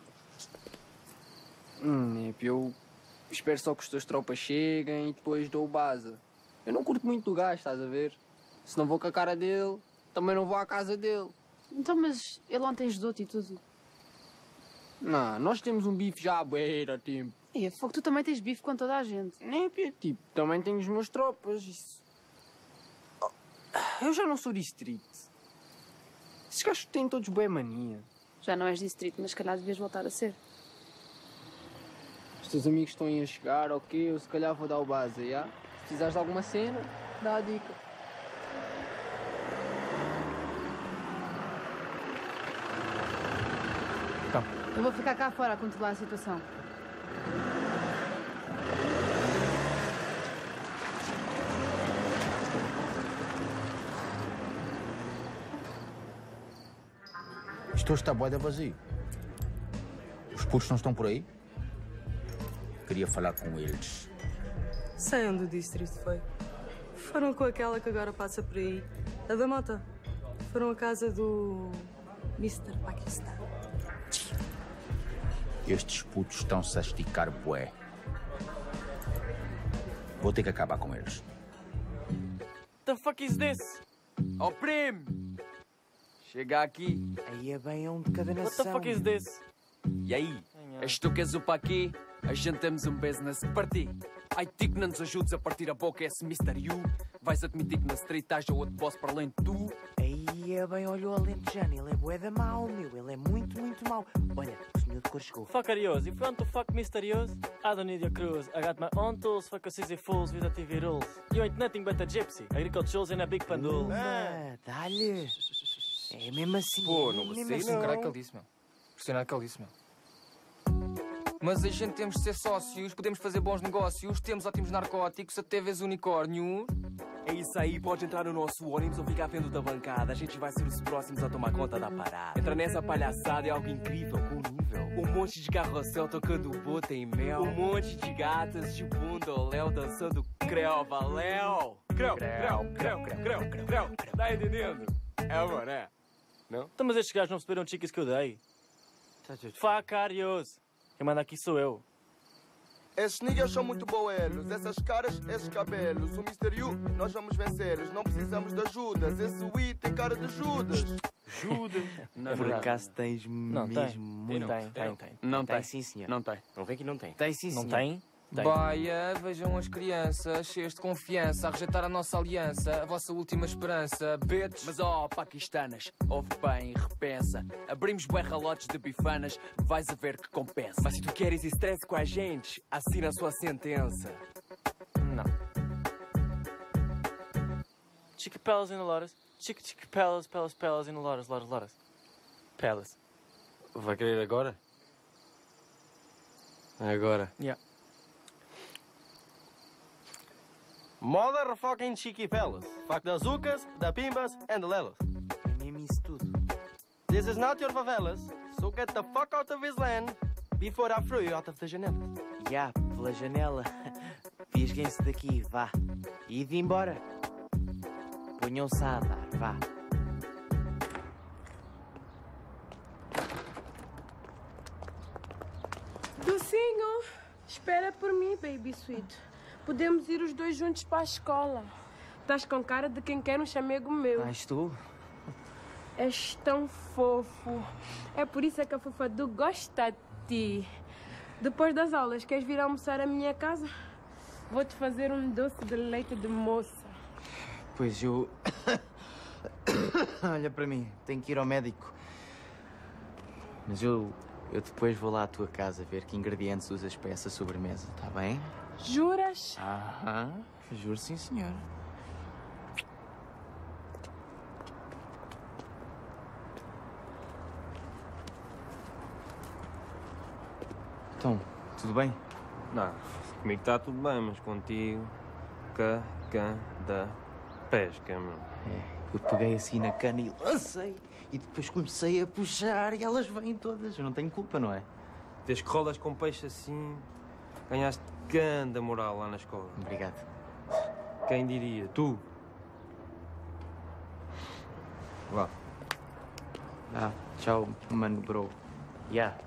Hum, Nep, eu espero só que os teus tropas cheguem e depois dou o baza. Eu não curto muito do gajo, estás a ver? Se não vou com a cara dele, também não vou à casa dele. Então, mas ele ontem ajudou-te e tudo. Não, nós temos um bife já à beira, tipo. E é fogo, tu também tens bife com toda a gente. Nep, tipo, também tenho os meus tropas. Isso... Oh, eu já não sou distrito. Esses gajos têm todos boa mania. Já não és distrito, mas se calhar devias voltar a ser. Os teus amigos estão aí a chegar, ok? Eu se calhar vou dar o base, já? Se precisares de alguma cena, dá a dica. Então. Eu vou ficar cá fora a controlar a situação. Isto hoje está boeda vazio. Os putos não estão por aí? Queria falar com eles. Sei onde o distrito foi. Foram com aquela que agora passa por aí. A da Mota. Foram à casa do mister Paquistão. Estes putos estão-se a esticar bué. Vou ter que acabar com eles. The fuck is this? Ó, primo! Chega aqui. Aí é bem um de cada nação. What the fuck is this? E aí? És tu que és o Paqui? A gente temos um business que partir. Ai, ti que não nos ajudes a partir a boca esse mister You. Vais admitir que na street haja outro boss para além de tu? Aí é bem, olha o alentejano, ele é bué da mau, meu. Ele é muito, muito mau. Olha, o senhor de cor chegou. Fuckarios, if you want to fuck mysterious, I don't need your crews. I got my own tools, fuck a sissy fools with the T V rules. You ain't nothing but a gypsy. Agriculture's in a big pandul. Ah, dá-lhe. É mesmo assim. Pô, não é gostei mesmo não. assim. Caralho que ele disse, meu. Impressionante que ele disse, meu. Mas a gente temos de ser sócios, podemos fazer bons negócios, temos ótimos narcóticos, até vês unicórnio. É isso aí, pode entrar no nosso ônibus ou ficar vendo da bancada. A gente vai ser os próximos a tomar conta da parada. Entra nessa palhaçada, é algo incrível, com nível. Um monte de carrossel tocando bota em mel. Um monte de gatas de bunda ao léu dançando creu, valéu. Creu, creu, creu, creu, creu, creu. Tá entendendo? É amor, é? Não? Então, mas estes gajos não perceberam chiques que eu dei. Fuckarios. Quem manda aqui sou eu. Esses niggas são muito boelos, essas caras, esses cabelos. O mister You, nós vamos vencê-los. Não precisamos de ajudas. Esse Wii tem cara de Judas. Judas? Não, por acaso tens não, mesmo tem. muito. Tem, tem, tem. Não tem. Tem sim, senhor. Não tem. Não vem que não tem. Tem sim, Não senhor. tem? Tem. Baia, vejam as crianças, cheias de confiança, a rejeitar a nossa aliança, a vossa última esperança, bitch. Mas ó, oh, paquistanas, ouve bem, repensa. Abrimos bué ralotes de bifanas, vais a ver que compensa. Mas se tu queres estresse com a gente, assina a sua sentença. Não. Chicken Palace in the Lotus. Chicken, chicken Palace, Palace, Palace in the Lotus, Lotus, Lotus. Palace. Vai querer agora? Agora. Yeah. Motherfucking Cheeky Palace. Fuck the Zucas, the Pimbas, and the Lelos. É mesmo isso tudo. This is not your favelas, so get the fuck out of his land before I throw you out of the janelas. Já, pela janela. Pisguem-se daqui, vá. E de embora. Ponham-se a andar, vá. Docinho, espera por mim, baby sweet. Podemos ir os dois juntos para a escola. Estás com cara de quem quer um chamego meu. Ah, estou? És tão fofo. É por isso é que a Fofadu gosta de ti. Depois das aulas, queres vir almoçar à minha casa? Vou-te fazer um doce de leite de moça. Pois eu... Olha para mim, tenho que ir ao médico. Mas eu... Eu depois vou lá à tua casa ver que ingredientes usas para essa sobremesa, tá bem? Juras? Aham, juro sim, senhor. Então, tudo bem? Não, comigo está tudo bem, mas contigo... Cagada pesca, meu. É, eu peguei assim na cana e lancei. E depois comecei a puxar e elas vêm todas. Eu não tenho culpa, não é? Desde que rolas com peixe assim, ganhaste grande moral lá na escola. Obrigado. Quem diria? Tu? Vá. Ah, tchau, mano, bro. Yeah.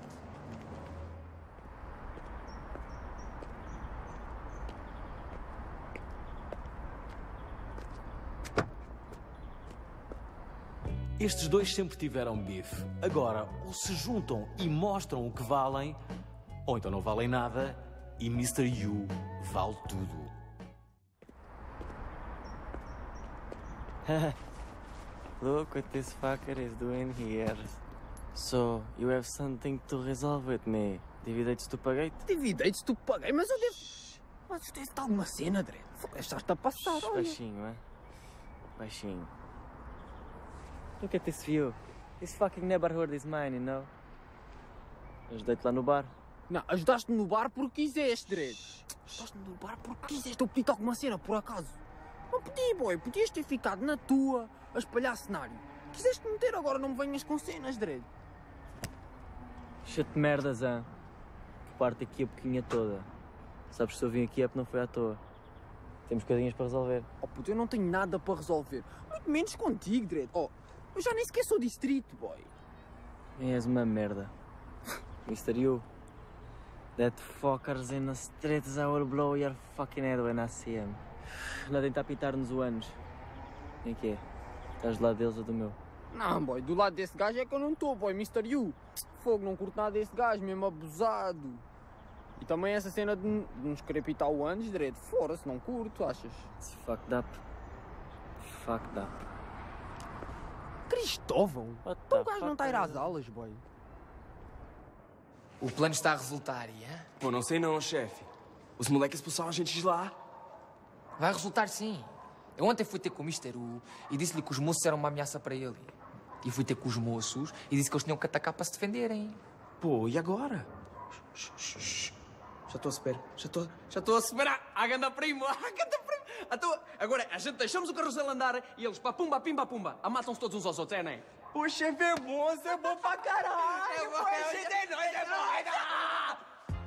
Estes dois sempre tiveram bife. Agora, ou se juntam e mostram o que valem, ou então não valem nada e mister Yu vale tudo. Look what this fucker is doing here. So, you have something to resolve with me. Dividendos tu paguei? Dividendos tu paguei, mas eu devo... Mas tu tens alguma cena, Dredd? Estás-te a passar, olha. Baixinho, é? Baixinho. Look at this view. This fucking neighborhood is mine, you know? Ajudei-te lá no bar. Não, ajudaste-me no bar porque quiseste, Dredd. Ajudaste-me no bar porque quiseste. Eu pedi-te alguma cena, por acaso. Não pedi, boy. Podias ter ficado na tua, a espalhar cenário. Quiseste meter, agora não me venhas com cenas, Dredd. Cheio de merdas, hã? Que parte aqui a boquinha toda. Sabes que se eu vim aqui é porque não foi à toa. Temos coisinhas para resolver. Oh puto, eu não tenho nada para resolver. Muito menos contigo, Dredd. Oh, eu já nem sequer sou distrito, boy. És uma merda. mister Yu. That fuckers in the streets, I will blow your fucking head when I see him. Anda a tentar pintar-nos o anos. Quem é que é? Estás do lado deles ou do meu? Não, boy, do lado desse gajo é que eu não estou, boy, mister Yu. Fogo, não curto nada desse gajo, mesmo abusado. E também essa cena de, de nos querer pitar o anos, Dredd, fora-se, não curto, achas? It's fucked up. Fucked up. Cristóvão? Então o gajo não está a ir às aulas, boy. O plano está a resultar, e é? Pô, não sei não, chefe. Os moleques expulsaram a gente de lá. Vai resultar sim. Eu ontem fui ter com o mister U e disse-lhe que os moços eram uma ameaça para ele. E fui ter com os moços e disse que eles tinham que atacar para se defenderem. Pô, e agora? Já estou a esperar. Já estou já estou a esperar. A ganda primo, a ganda primo. Então, agora, a gente deixamos o carrossel andar e eles pá, pumba, pimba, pumba. Amatam-se todos uns aos outros, é, não é? O chefe é bom, você é bom pra caralho. É bom, a gente é nóis, é nóis.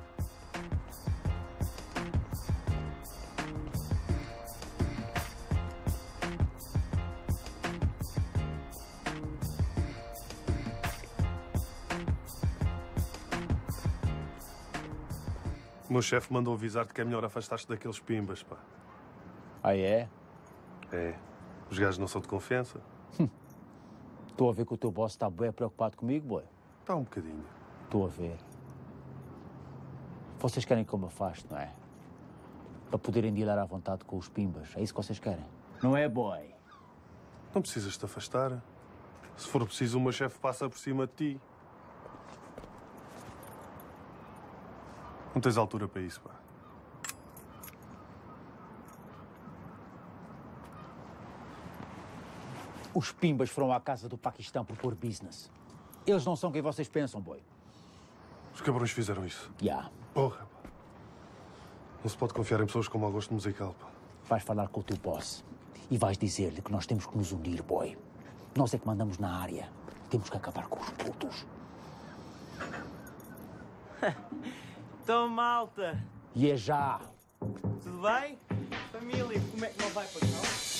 O meu chefe mandou avisar-te que é melhor afastar-te daqueles pimbas, pá. Ah, é? É. Os gajos não são de confiança. Estou a ver que o teu boss está bem preocupado comigo, boy. Está um bocadinho. Estou a ver. Vocês querem que eu me afaste, não é? Para poderem dealar à vontade com os pimbas. É isso que vocês querem? Não é, boy? Não precisas te afastar. Se for preciso, o meu chefe passa por cima de ti. Não tens altura para isso, pá. Os pimbas foram à casa do Paquistão por pôr business. Eles não são quem vocês pensam, boy. Os cabrões fizeram isso. Já. Yeah. Porra, pá. Não se pode confiar em pessoas com mau gosto musical, pá. Vais falar com o teu boss e vais dizer-lhe que nós temos que nos unir, boy. Nós é que mandamos na área. Temos que acabar com os putos. Então, malta. E é já. Tudo bem? Família, como é que não vai para cá?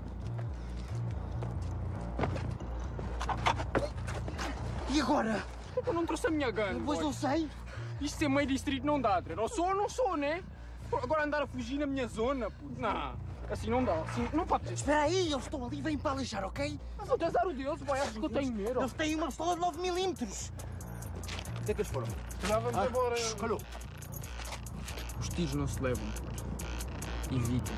E agora? Por que eu não trouxe a minha gangue? Pois não sei. Isto ser meio distrito não dá, Dread. Ou sou ou não sou, né? Agora andar a fugir na minha zona, puto. Não, assim não dá. Assim, não pode ser. Espera aí, eles estão ali, vêm para alejar, ok? Mas vou azar o Deus, vai, acho que eu tenho medo. Eles têm uma pistola de nove milímetros. Onde é que eles foram? Já vamos Ah, embora. calou. Os tiros não se levam. Evitem.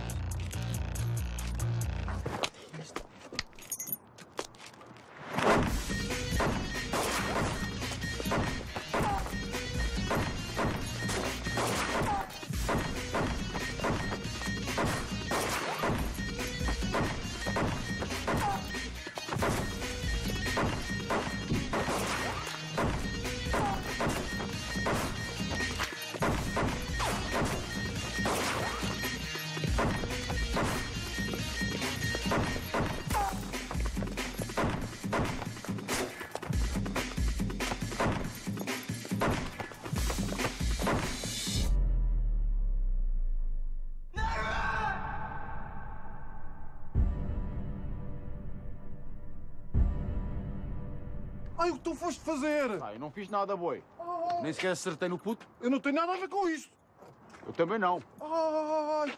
Ai, o que tu foste fazer? Ah, eu não fiz nada, boi. Nem sequer acertei no puto. Eu não tenho nada a ver com isto. Eu também não. Ai.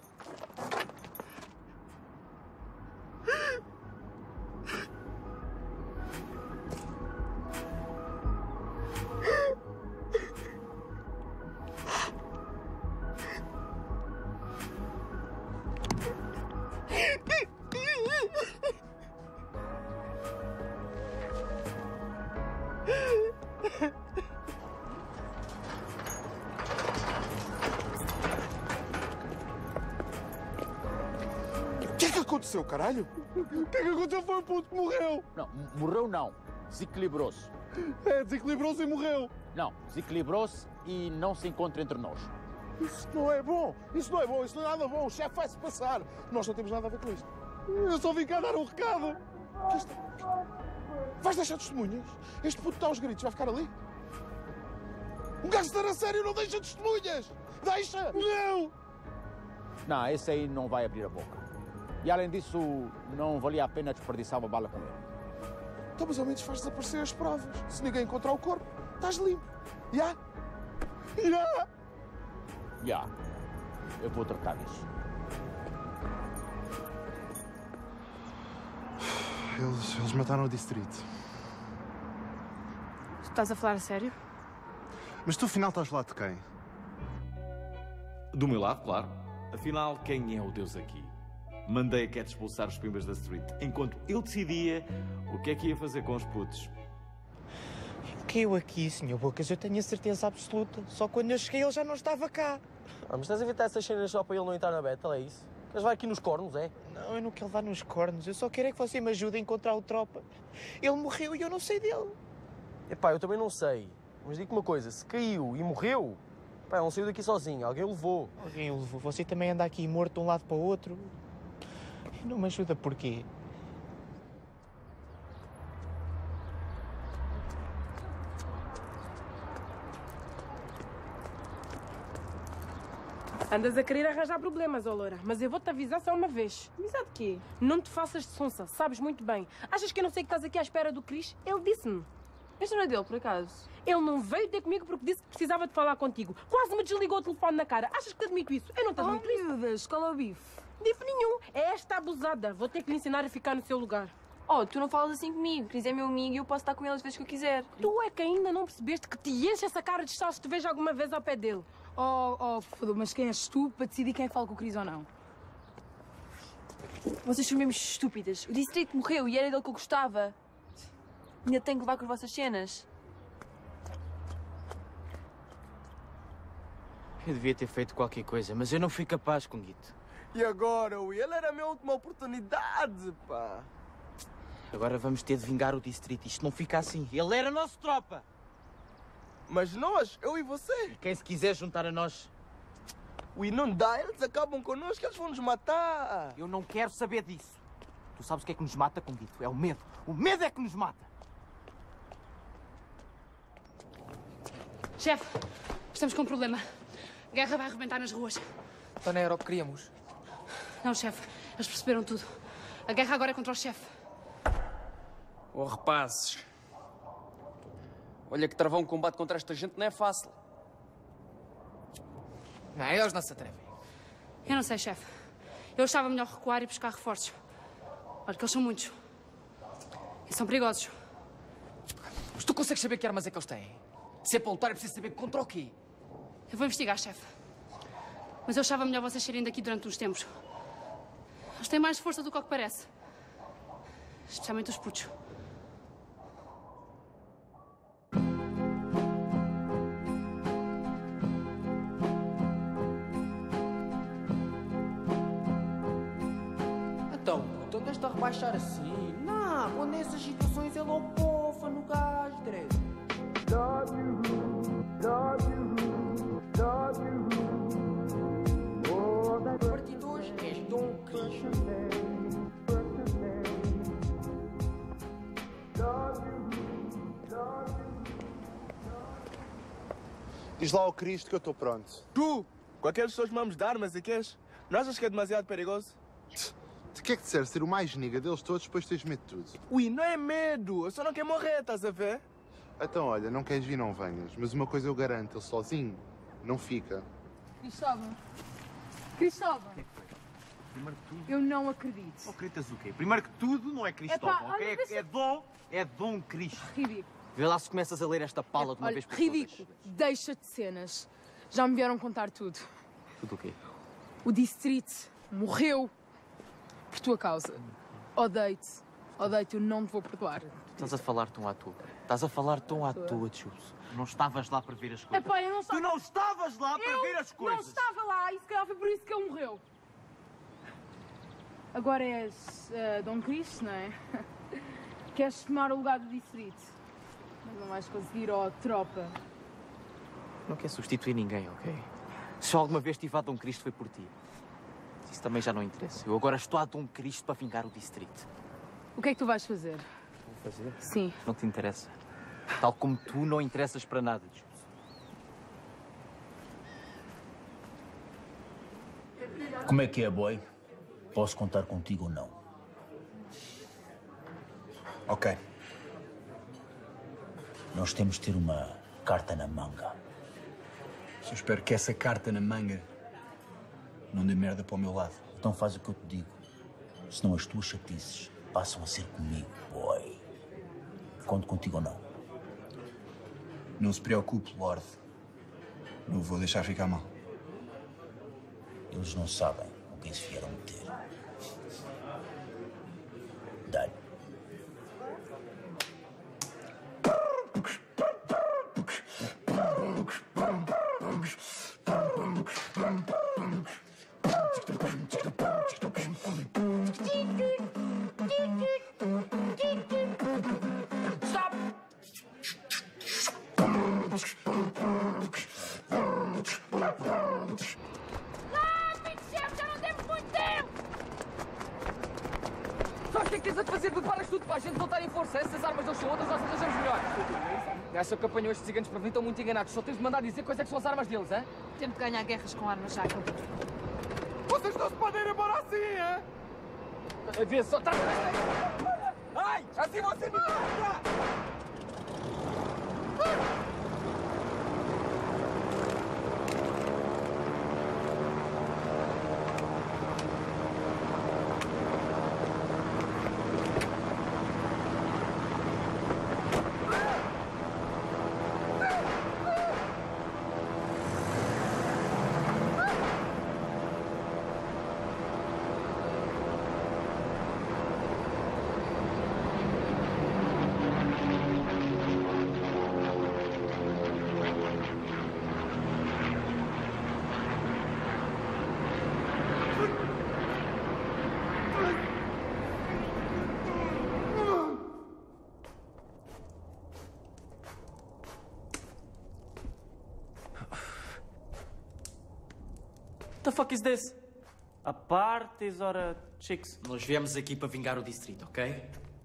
O que é que aconteceu, caralho? O que é que aconteceu foi o puto que morreu. Não, morreu não. Desequilibrou-se. É, desequilibrou-se e morreu. Não, desequilibrou-se e não se encontra entre nós. Isso não é bom. Isso não é bom. Isso não é nada bom. O chefe vai-se passar. Nós não temos nada a ver com isto. Eu só vim cá dar um recado. Que isto... Vais deixar testemunhas? Este puto está aos gritos. Vai ficar ali? Um gangster a sério não deixa testemunhas. Deixa. Não. Não, esse aí não vai abrir a boca. E além disso, não valia a pena desperdiçar uma bala com ele. Então, mas ao menos faz desaparecer as provas. Se ninguém encontrar o corpo, estás limpo. Já? Já? Já. Eu vou tratar disso. Eles, eles mataram o distrito. Tu estás a falar a sério? Mas tu, afinal, estás lá de quem? Do meu lado, claro. Afinal, quem é o Deus aqui? Mandei a Cat expulsar os pimbas da street, enquanto ele decidia o que é que ia fazer com os putos. Que eu aqui, senhor Bocas, eu tenho a certeza absoluta. Só quando eu cheguei ele já não estava cá. Ah, mas estás a evitar essas cenas só para ele não entrar na battle, é isso? Queres levar aqui nos cornos, é? Não, eu não quero levar nos cornos. Eu só quero é que você me ajude a encontrar o tropa. Ele morreu e eu não sei dele. Epá, eu também não sei. Mas digo-te uma coisa, se caiu e morreu, pá, ele não saiu daqui sozinho, alguém o levou. Alguém o levou. Você também anda aqui morto de um lado para o outro. Não me ajuda porquê? Andas a querer arranjar problemas, ó Loura. Mas eu vou-te avisar só uma vez. Avisar de quê? Não te faças de sonsa, sabes muito bem. Achas que eu não sei que estás aqui à espera do Cris? Ele disse-me. Este não é dele, por acaso? Ele não veio ter comigo porque disse que precisava de falar contigo. Quase me desligou o telefone na cara. Achas que te admito isso? Eu não te admito isso. Oh, miúdas, qual é o bife? Bife nenhum. É esta abusada. Vou ter que lhe ensinar a ficar no seu lugar. Oh, tu não falas assim comigo. Cris é meu amigo e eu posso estar com ele as vezes que eu quiser. Tu é que ainda não percebeste que te enche essa cara de sal se te vejo alguma vez ao pé dele. Oh, oh, foda, mas quem és tu para decidir quem é que fala com o Cris ou não? Vocês são mesmo estúpidas. O distrito morreu e era dele que eu gostava. Ainda tenho que levar com as vossas cenas. Eu devia ter feito qualquer coisa, mas eu não fui capaz com Guito. E agora, ui? Ele era a minha última oportunidade, pá. Agora vamos ter de vingar o distrito. Isto não fica assim. Ele era nosso tropa. Mas nós, eu e você? E quem se quiser juntar a nós? Ui, não dá. Eles acabam connosco, eles vão nos matar. Eu não quero saber disso. Tu sabes o que é que nos mata, Conguito? É o medo. O medo é que nos mata. Chefe, estamos com um problema. A guerra vai arrebentar nas ruas. Então não era o que queríamos. Não, chefe. Eles perceberam tudo. A guerra agora é contra o chefe. Oh, rapazes. Olha que travar um combate contra esta gente não é fácil. Não, eles não se atrevem. Eu não sei, chefe. Eu achava melhor recuar e buscar reforços. Olha que eles são muitos. E são perigosos. Mas tu consegues saber que armas é que eles têm? Se é para lutar, é preciso saber contra o quê? Eu vou investigar, chefe. Mas eu achava melhor vocês saírem daqui durante uns tempos. Eles têm mais força do que o que parece. Especialmente os putos. Então, puto, andas-te a rebaixar assim? Não, quando nessas situações ele opofa no gás, Dredd. A partir de hoje és Dom Cristo. Diz lá ao Cristo que eu estou pronto. Tu, com aqueles seus mamos de armas e queres? Não achas que é demasiado perigoso? Tu quer que disser ser o mais nigga deles todos, depois tens medo de tudo. Ui, não é medo, eu só não quero morrer, estás a ver? Então olha, não queres vir, não venhas. Mas uma coisa eu garanto, ele sozinho não fica. Cristóvão. Cristóvão. Primeiro que tudo... Eu não acredito. Não acreditas o quê? Primeiro que tudo não é Cristóvão, Epá, ok? olha, É, deixa- é Dom, é Dom Cristo. Ridículo. Vê lá se começas a ler esta pala de uma Olha, vez por ridículo. Deixa de cenas. Já me vieram contar tudo. todas. Tudo o quê? O District morreu por tua causa. Odeio-te. Odeio-te, eu não te vou perdoar. Estás a falar tão à toa. Estás a falar tão à toa, Chus. Não estavas lá para ver as coisas. Epá, eu não Tu não estavas lá para eu ver as coisas. não estava lá e se calhar foi por isso que ele morreu. Agora és eh, Dom Cristo, não é? Queres tomar o lugar do Distrito. Mas não vais conseguir, ó, tropa. Não quer substituir ninguém, ok? Se alguma vez tive a Dom Cristo foi por ti. Isso também já não interessa. Eu agora estou a Dom Cristo para vingar o Distrito. O que é que tu vais fazer? Vou fazer? Sim. Não te interessa. Tal como tu não interessas para nada, Chus. Como é que é, boy? Posso contar contigo ou não? Ok. Nós temos de ter uma carta na manga. Só espero que essa carta na manga não dê merda para o meu lado. Então faz o que eu te digo. Senão as tuas chatices passam a ser comigo, boy. Conto contigo ou não? Não se preocupe, Lord. Não vou deixar ficar mal. Eles não sabem com quem se vieram meter. Dá-lhe. Stop! Rápido, chefe, já não temos muito tempo! Sabes o que é que tens a fazer? Preparas tudo para a gente voltar em força. Essas armas não são outras, nós arranjamos melhor. Essa que apanhou estes ciganos para mim estão muito enganados. Só tens de mandar dizer quais é que são as armas deles, hein? Temos de ganhar guerras com armas já. Vocês não se podem ir embora assim, é? Vê só, tá... Ai, assim você me mata! The fuck is this? A parties or a chicks? Nós viemos aqui para vingar o Distrito, ok?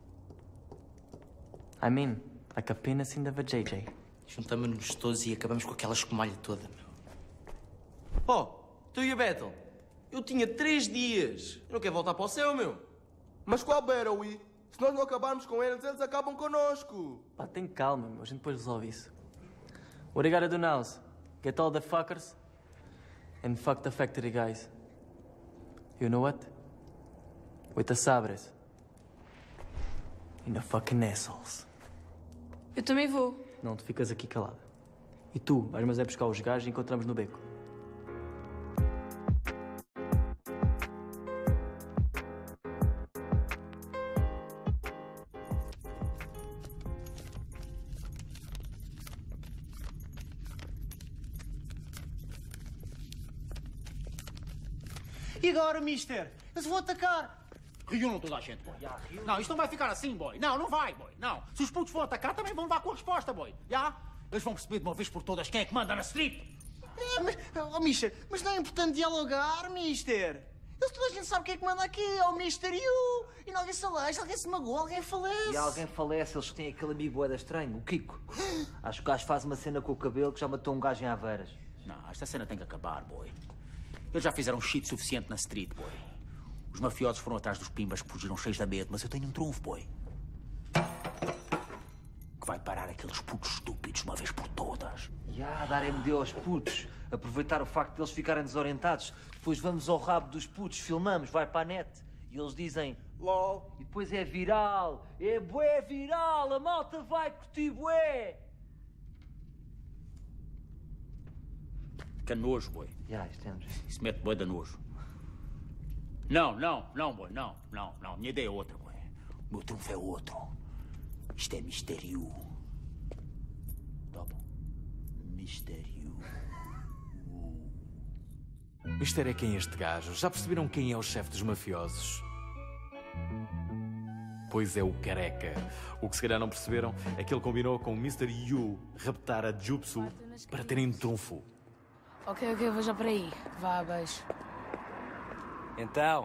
I mean, like a penis in the vajayjay. Juntamos-nos todos e acabamos com aquela escumalha toda, meu. Oh, tu e a Bethel? Eu tinha três dias. Eu não quero voltar para o céu, meu. Mas qual era, Ui? Se nós não acabarmos com eles, eles acabam connosco. Pá, tem calma, meu. A gente depois resolve isso. What you gotta do now is get all the fuckers and fuck the factory guys. You know what? With the sabres. And the fucking assholes. Eu também vou. Não, tu ficas aqui calada. E tu, vais mas é buscar os gajos e encontramos no beco. E agora, mister? Eles vão atacar. Reúnam toda a gente, boy. Yeah, não, isto não vai ficar assim, boy. Não, não vai, boy. Não. Se os putos vão atacar, também vão levar com a resposta, boy. Já? Eles vão perceber de uma vez por todas quem é que manda na street. É, mas, oh, mister, mas não é importante dialogar, mister. Eles, toda a gente sabe quem é que manda aqui. É o mister You. E não alguém se aleja, alguém se magoa, alguém falece. E alguém falece, eles têm aquele amigo bué da estranho, o Kiko. Acho que o gajo faz uma cena com o cabelo que já matou um gajo em Aveiras. Não, esta cena tem que acabar, boy. Eles já fizeram shit suficiente na street, boy. Os mafiosos foram atrás dos pimbas que fugiram cheios de medo, mas eu tenho um trunfo, boy. Que vai parar aqueles putos estúpidos uma vez por todas. Já, dar M D aos putos. Aproveitar o facto de eles ficarem desorientados. Depois vamos ao rabo dos putos, filmamos, vai para a net. E eles dizem LOL. E depois é viral. É bué viral, a malta vai curtir bué. Que nojo, boy. Já, estamos. Isso mete bué de nojo. Não, não, não, boy, não, não, não. Minha ideia é outra, boy. O meu trunfo é outro. Isto é mistério. Tá bom. Mistério. Mister é quem é este gajo? Já perceberam quem é o chefe dos mafiosos? Pois é o Careca. O que se calhar não perceberam é que ele combinou com o mister You raptar a Jutsu para terem trunfo. Ok, ok, vou já para aí. Vá, beijo. Então?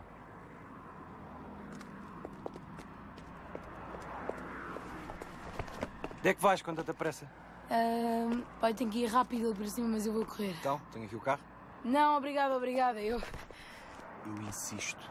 Onde é que vais com tanta pressa? Uh, pai, tenho que ir rápido para cima, mas eu vou correr. Então, tenho aqui o carro? Não, obrigada, obrigada. Eu... Eu insisto.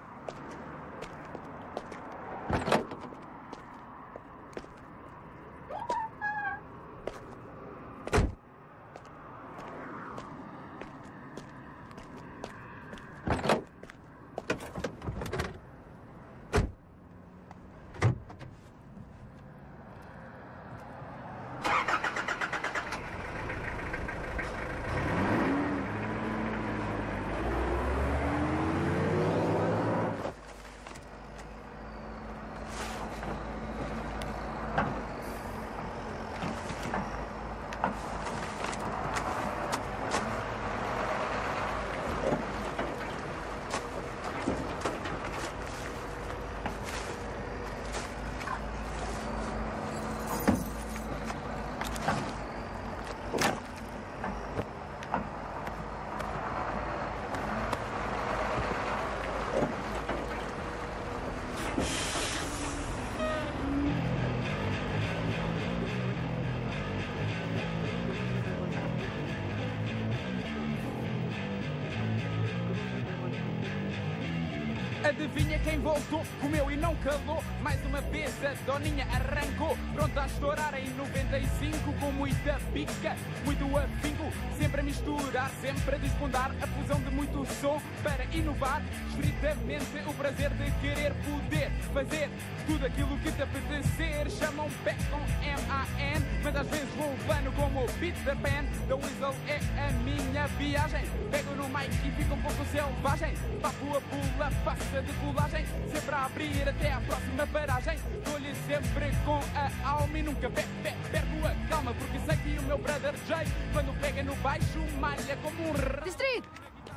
Adivinha quem voltou? Comeu e não calou. Mais uma vez a doninha arrancou. Pronta a estourar em noventa e cinco. Com muita pica, muito afinco. Sempre a misturar, sempre a desbundar. A fusão de muito som para inovar. Estritamente o prazer de querer poder fazer tudo aquilo que te apetecer. Chamam pé com M A N, mas às vezes vou levando como Peter Pan. The Weasel é a minha viagem. Pego no mic e fico um pouco selvagem. Papo a pula, passa de colagem. Sempre a abrir até à próxima paragem. Dou-lhe sempre com a alma e nunca pe pe perco a calma. Porque sei que o meu brother Jay, quando pega no baixo, malha como um rei. Distrito!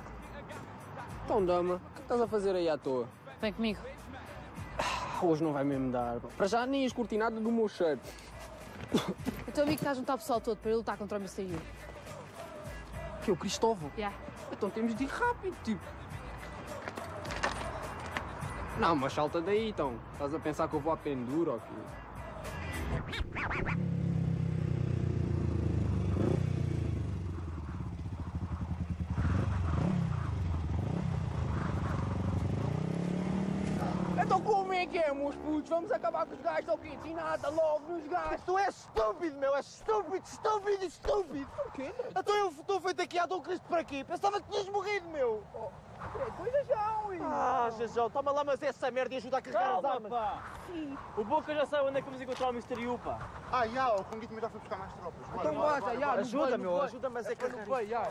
Então, dama, o que estás a fazer aí à toa? Vem comigo. Hoje não vai mesmo dar. Para já nem as cortinadas do meu cheiro. O teu amigo está a juntar o pessoal todo para ele lutar contra o mister You. Que é o Cristóvão? Yeah. Então temos de ir rápido, tipo. Não, mas salta daí, então. Estás a pensar que eu vou à pendura ou quê? Então como é que é, meus putos? Vamos acabar com os gajos ou quê? Nada logo nos gajos. Tu és estúpido, meu. És estúpido, estúpido, estúpido. O quê? Então eu estou feito aqui a Dom Cristo para quê? Pensava que tinhas morrido, meu. Oh, coisa já, ui. Ah, Jajão, toma lá, mas essa merda e ajuda a carregar Calma, as armas. pá. Sim. O Boca já sabe onde é que vamos encontrar o mister Yu, pá. Ah, já, o Conguito também já foi buscar mais tropas. Bora, Então bora, basta, bora, já. bora. Ajuda, meu, ajuda, mas é que não vai, já.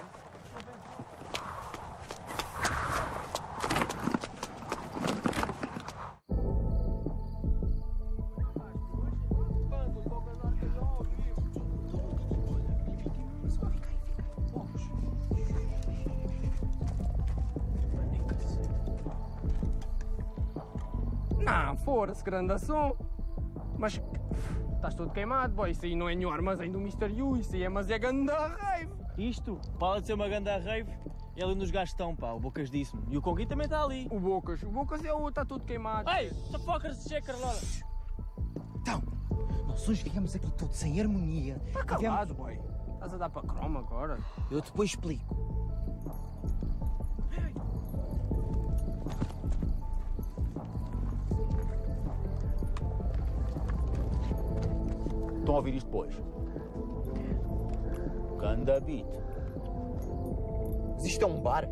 Não, fora-se, grande ação. Mas estás todo queimado, boy. Isso aí não é nenhum armazém do mister Yu, isso aí é mas é ganda rave. Isto, para de ser uma ganda rave, é ali nos gajos estão, pá. O Bocas disse-me. E o Conguito também está ali. O Bocas, o Bocas é o outro, está todo queimado. Ei, the fuckers de checker, Lola. Então, nós hoje viemos aqui todos sem harmonia. Está calado, boy. Estás a dar para croma agora? Eu depois explico. Estão a ouvir isto depois? Ganda beat. Mas isto é um bar?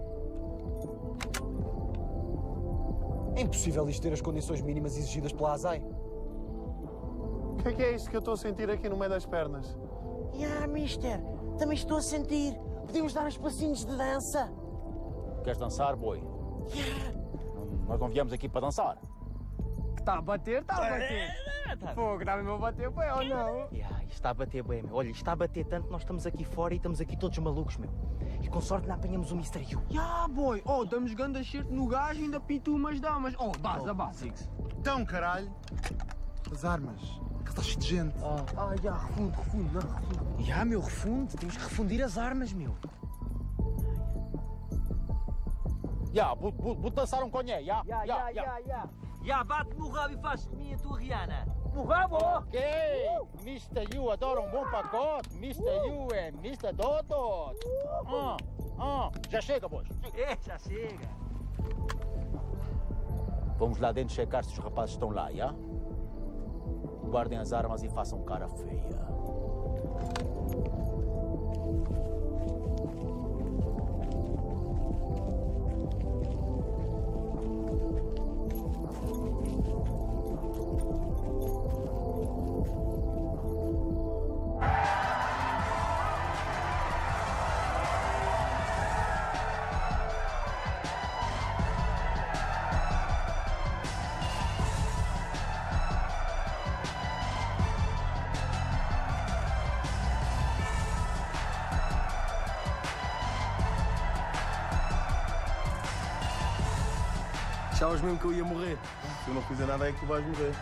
É impossível isto ter as condições mínimas exigidas pela A S A I. O que é que é isto que eu estou a sentir aqui no meio das pernas? Ya, mister, também estou a sentir. Podemos dar uns passinhos de dança. Queres dançar, boi? Ya. Nós não viemos aqui para dançar. Que está a bater, está a bater. Fogo, está mesmo a bater, bem ou não? Ya, isto está a bater bem, meu. Olha, isto está a bater tanto que nós estamos aqui fora e estamos aqui todos malucos, meu. E com sorte não apanhamos o mister Yu. Ya, boy. Oh, damos ganda certo no gajo e ainda pinto umas damas. Oh, baza, baza. Então, caralho. As armas. Que está cheio de gente. Ah, já, refundo, refundo, não, refundo. Ya, meu, refunde. Temos que refundir as armas, meu. Ya, vou dançar um conhé, ya, Ya, ya, ya, ya. Já bate no rabo e faz de mim a tua Rihanna. No rabo! Ok, mister Yu adora um bom pacote. mister Yu é mister Dodot. Ah, ah, já chega, boys. É, já chega. Vamos lá dentro checar se os rapazes estão lá, já? Guardem as armas e façam cara feia. Achavas mesmo que eu ia morrer? Se eu não fizer nada é que tu vais morrer.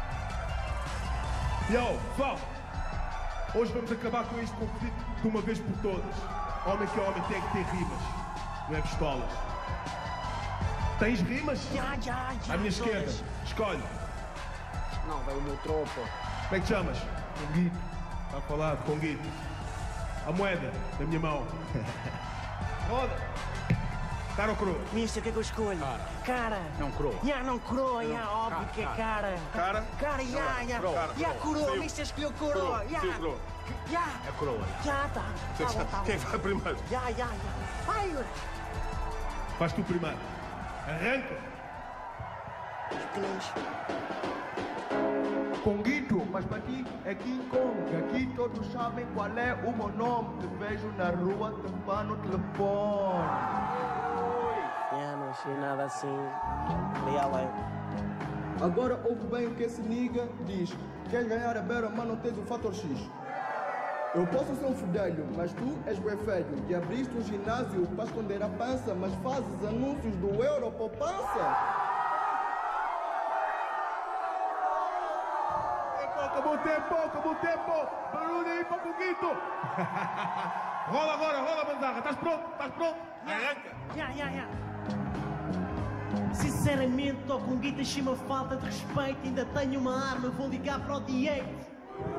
Yo, pessoal! Hoje vamos acabar com este conflito de uma vez por todas. Homem que homem tem que ter rimas, não é pistolas. Tens rimas? Já, já, já. À minha esquerda, escolhe. Não, vai o meu tropa. Como é que te chamas? Conguito. Está a falar de Conguito. A moeda na minha mão. Roda. Cara ou coroa? Mister, o que é que eu escolho? Cara. Cara. Não coroa. Ya, não coroa, ya, Não. óbvio Cara, que é cara. cara. Cara? Cara, ya, ya. Cara, Ya, coroa. coroa, Sim. mister escolheu coroa. Coroa. Ya. Sim, coroa. Ya. É coroa. Já, tá. Tá bom, tá bom. Quem vai primeiro? Ya, ya, ya. Ai, ué. Faz tu primeiro. Arranca. Pequeninos. Conguito, mas para ti é King Kong. Aqui todos sabem qual é o meu nome. Te vejo na rua, te pá no telefone. Já, não achei nada assim. Liga lá. Agora ouve bem o que esse nigga diz. Queres ganhar a beira, mas não tens o fator X. Eu posso ser um fudelho, mas tu és bué feio. E abriste um ginásio para esconder a pança, mas fazes anúncios do euro poupança. Acabou o tempo, acabou o tempo. Barulho aí para o Conguito. Rola agora, rola, Bandarra. Estás pronto? Estás pronto? Arranca. Ya, ya, ya. Sinceramente, ó Conguito, achei uma falta de respeito. Ainda tenho uma arma, vou ligar para o D oito.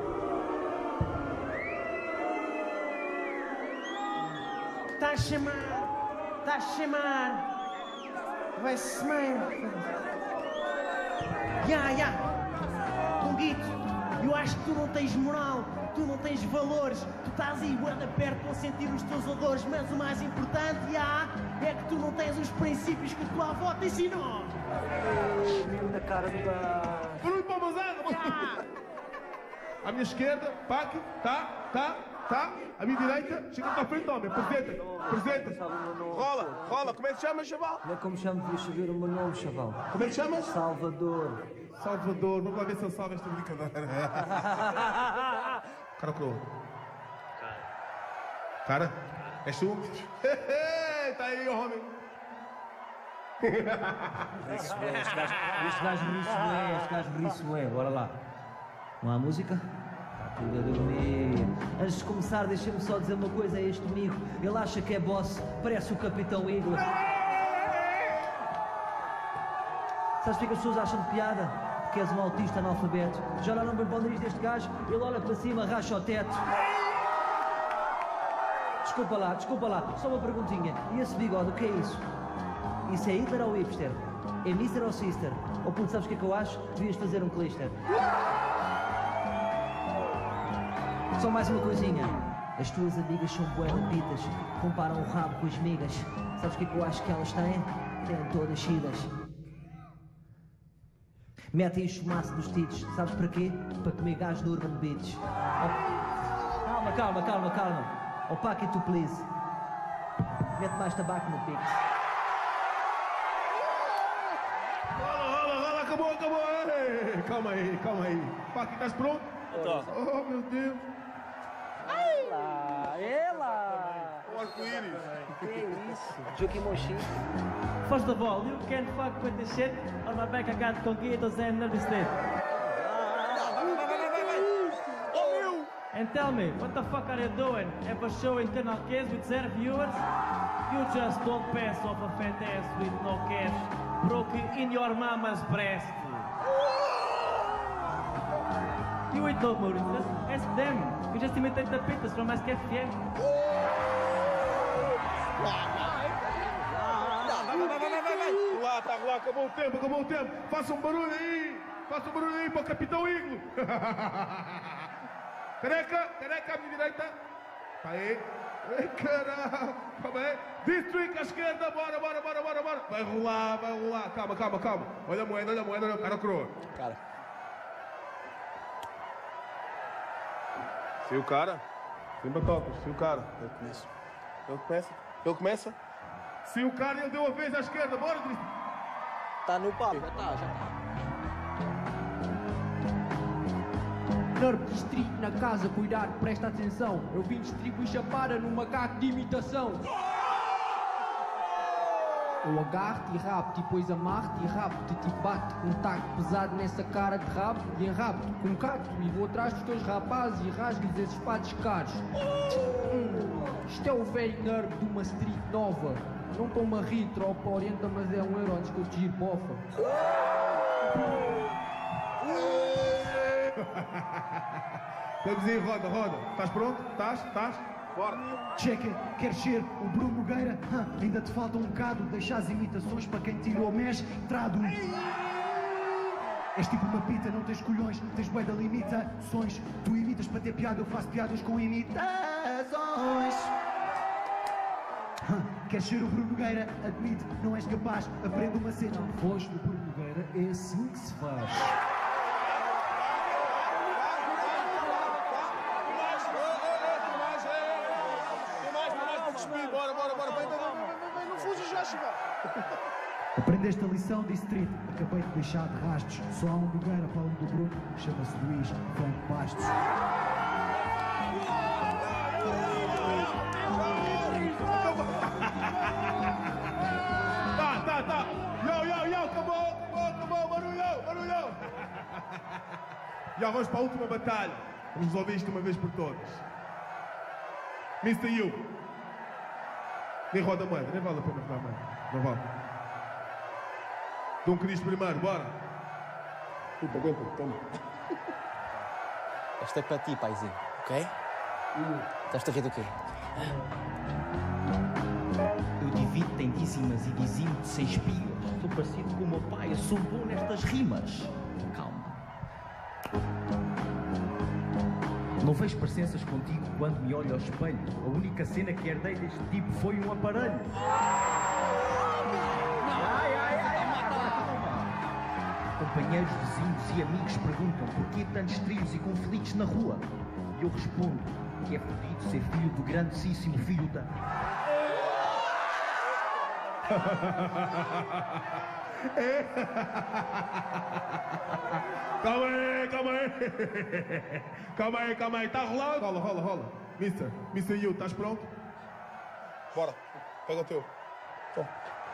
Está a chamar, está a chamar. Vai-se mesmo. Ya, ya! Conguito, eu acho que tu não tens moral, tu não tens valores, tu estás aí bué de perto a sentir os teus odores, mas o mais importante, ya, é que tu não tens os princípios que a tua avó te ensinou! Mesmo na cara do gajo. Barulho para a mazada! À minha esquerda, Pac, tá, tá, tá. À minha direita, chega para a frente, homem, apresenta, apresenta. Rola, rola, como é que te chamas, chaval? Não é como chamo, devias saber o meu nome, chaval. Como é que chamas? Salvador. Salvador, vamos lá ver se ele salva esta brincadeira. Cara crua. Cara, és tu? Tá aí, homem. Este gajo, este gajo ri-se bué, este gajo ri-se bué, bora lá. Não há música? Está tudo a dormir. Antes de começar, deixa-me só dizer uma coisa a este amigo. Ele acha que é boss, parece o Capitão Iglo. Sabes porque as pessoas acham de piada? Porque és um autista analfabeto. Já olharam bem para o nariz deste gajo? Ele olha para cima, racha o teto. Desculpa lá, desculpa lá, só uma perguntinha. E esse bigode, o que é isso? Isso é Hitler ou hipster? É mister ou sister? Ou puto, sabes o que é que eu acho? Devias fazer um clister. Só mais uma coisinha. As tuas amigas são bué de pitas. Comparam o rabo com as migas. Sabes o que é que eu acho que elas têm? Têm todas chidas. Metem o chumaço nos tits. Sabes para quê? Para comer gás no Urban Beach. Oh. Calma, calma, calma, calma. Oh, Paquito, please. Mete mais tabaco no pix. Rola, rola, rola, acabou, acabou. Ei, calma aí, calma aí. Pac, estás pronto? Tô. Oh, meu Deus. Ela! Ela! O arco-íris. Que é isso? Joaquim Mochi. First of all, you can't fuck with this shit. On my back I got conquitos and nervous state. And tell me, what the fuck are you doing? Have a show in Canal Kids with zero viewers? You just don't pass off a fat ass with no cash. Broke in your mama's breast. You ain't no more, just ask them. You just imitate the Peters from S K F M. Lá, tá lá, acabou o tempo, acabou o tempo. Faça um barulho aí. Faça um barulho aí para o Capitão Iglo. Careca, careca à minha direita. Tá aí. Ai, caralho. Calma aí. District à esquerda, bora, bora, bora, bora, bora. Vai rolar, vai rolar. Calma, calma, calma. Olha a moeda, olha a moeda, olha o cara croa. Cara. Se o cara. Sem batotas, se o cara. Eu começo. Ele começa. Ele começa. Se o cara, ele deu a vez à esquerda, bora, District. Tá no papo. Já tá, já tá. Nerve Distrito na casa, cuidado, presta atenção. Eu vim distribuir chapada num macaco de imitação. Eu agarro-te e rabo-te, e depois amarro-te e rabo-te, te bato com um taco pesado nessa cara de rabo e enrabo-te com um cato e vou atrás dos teus rapazes e rasgo-lhes esses patos caros. Hum, isto é o velho nerve de uma street nova. Não estou-me a rir, tropa orienta, mas é um euro antes que eu te giro bofa. Estamos aí, roda, roda. Estás pronto? Estás? Estás? Bora. Checa, queres ser o Bruno Nogueira? Hã, ainda te falta um bocado, deixa as imitações para quem tirou mestrado. És tipo uma pita, não tens colhões, tens bué de limitações. Tu imitas para ter piada, eu faço piadas com imitações. Hã, queres ser o Bruno Nogueira? Admite, não és capaz, aprende uma cena. A voz do Bruno Nogueira é assim que se faz. Bora, bora, bora. Vem, vem, vem, vem, não fujas já, chaval. Aprendeste a lição, Distrito. Acabei de deixar de rastros. Só há um Nogueira para um do Bruno. Chama-se Luís Franco Bastos. Tá, tá, tá. Yo, yo, yo, acabou, acabou, acabou. Barulhão, barulhão. Já vamos para a última batalha. Vamos resolver isto uma vez por todas. mister You. Nem roda a moeda, nem vale a pena dar a moeda. Não vale. Dom Cristo primeiro, bora. Puta, aguenta, toma. Esta é para ti, paizinho, ok? Estás-te a rir do quê? Eu Evitem dízimas e dizime de sem espias. Sou parecido com o meu pai, eu sou bom nestas rimas. Calma. Não vejo parecenças contigo quando me olho ao espelho. A única cena que herdei deste tipo foi um aparelho. Ai, ai, ai, companheiros, vizinhos e amigos perguntam porquê tantos trios e conflitos na rua. E eu respondo que é fodido ser filho do grandíssimo filho da... Calma aí, calma aí. Calma aí, calma aí. Tá rolando? Rola, rola, rola. Mister, Mister Yu, estás pronto? Bora, pega o teu. Toma.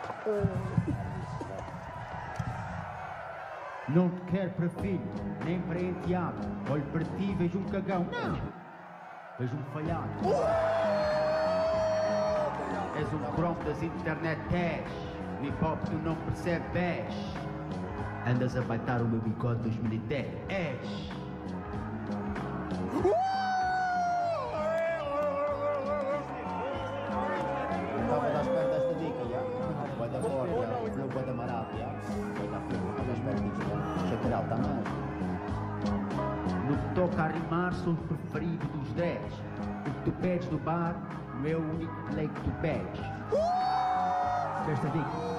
Não te quero para filho, nem para enteado. Olho para ti e vejo um cagão. Não! Vejo um falhado. És um cromo das internetes. O hip hop tu não percebes. Andas a baitar o meu bigode dois mil e dez. És. Estava à espera desta dica, já? Vai dar fora, já? Não vai dar marado, já? Vai dar fora, estava à espera disto, já? Chacaral também. No que toca a rimar, sou o preferido dos dez. O que tu pedes do bar não é o único play que tu pedes. Desta dica.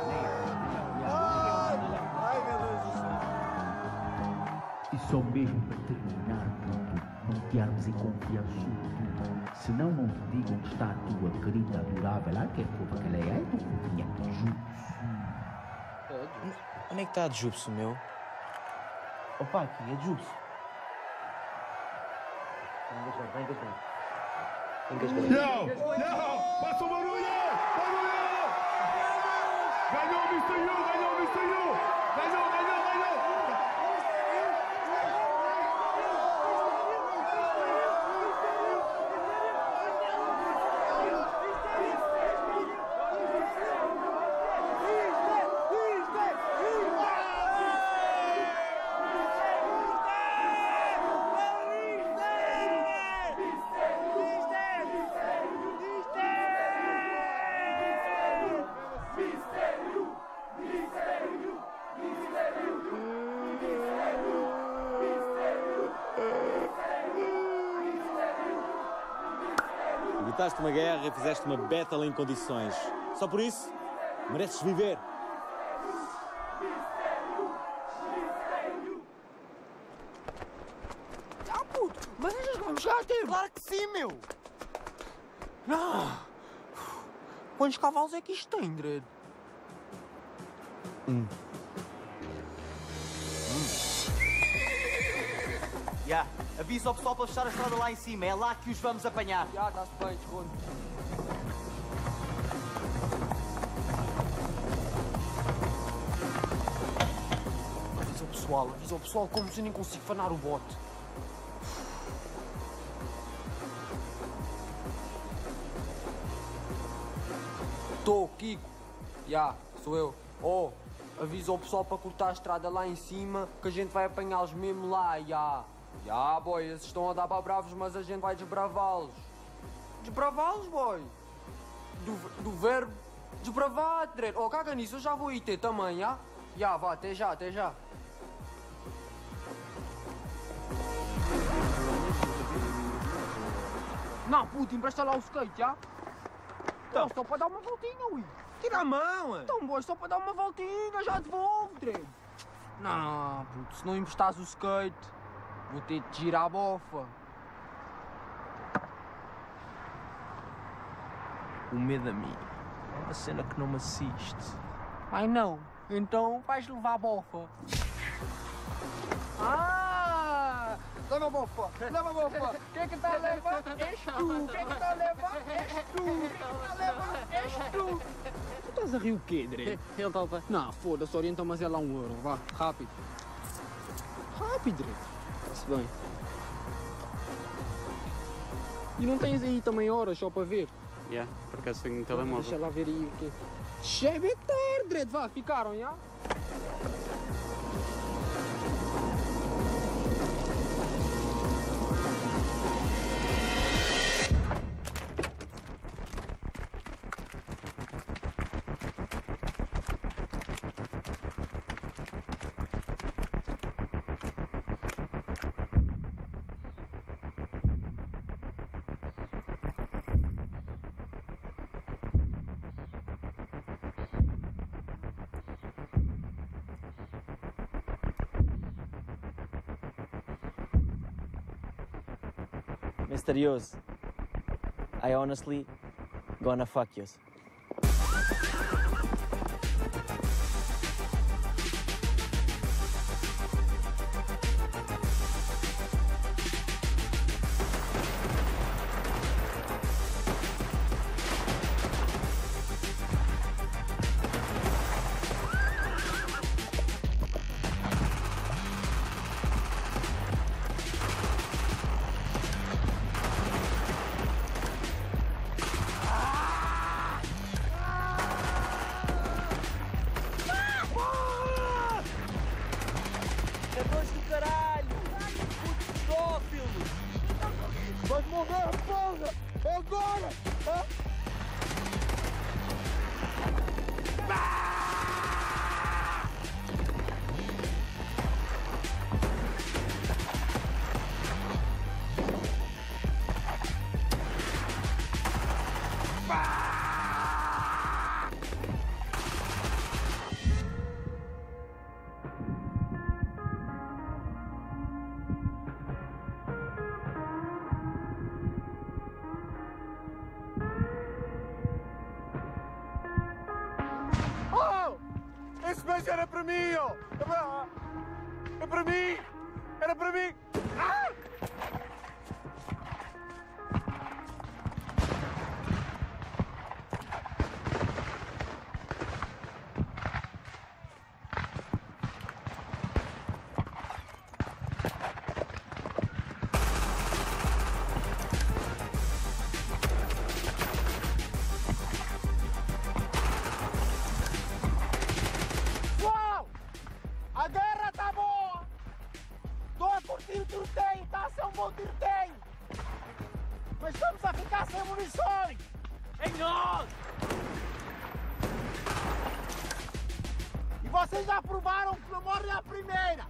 E só mesmo para terminar, puto, não te armes em confiança. Senão não te digam que está a tua querida adorável. Ah, que é fofa que ela é. Ai, tu putinha, jutsu. Onde é que está a jutsu, meu? Opa, aqui é jutsu. Engasgar, vai engasgar. Engasgar. Yo, yo, passa o barulho! Barulho! Ganhou o Mister Yu, ganhou o Mister Yu! Ganhou, ganhou, ganhou! Lutaste uma guerra e fizeste uma battle em condições. Só por isso, mereces viver. Ah, puto, mas achas que vamos chegar a tempo? Claro que sim, meu! Não! Quantos cavalos é que isto tem, Dredd? Um. Já, yeah. Avisa ao pessoal para fechar a estrada lá em cima. É lá que os vamos apanhar. Já, está-se bem, desconto. Avisa o pessoal, avisa o pessoal como se eu nem consigo fanar o bote. Tô, Kiko. Já, yeah, sou eu. Oh, avisa o pessoal para cortar a estrada lá em cima, que a gente vai apanhá-los mesmo lá, já. Yeah. Já, yeah, boy, esses estão a dar para bravos, mas a gente vai desbravá-los. Desbravá-los, boy? Do, do verbo desbravar, Dredd. Oh, caga nisso, eu já vou ir ter também, já? Já, vá, até já, até já. Não, puto, empresta lá o skate, já? Então, só para dar uma voltinha, ui. Tira a mão, ué. Então, boy, só para dar uma voltinha, já devolvo, Dredd. Não, puto, se não emprestares o skate, vou ter de girar a bofa. O medo a mim é uma cena que não me assiste. Ai não, então vais levar a bofa. Ah! Leva a bofa, leva a bofa. Quem é que está a levar? És tu. Quem é que está a levar? És tu. Quem é que está a levar? És tu. Tu estás a rir o quê, Dredd? Ele está a levar. Não, foda-se, orienta, mas é lá um euro. Vá, rápido. Rápido, Dredd. Está-se bem. E não tens aí também horas só para ver? Já, yeah, por acaso tenho um telemóvel. Deixa lá ver aí o quê. Já é bem tarde, Dredd. Vá, ficaram, já? Misterioso. I honestly gonna fuck you. Mas era para mim, ó! É para mim! Era para mim! Ah! Vocês já provaram que não morrem à primeira!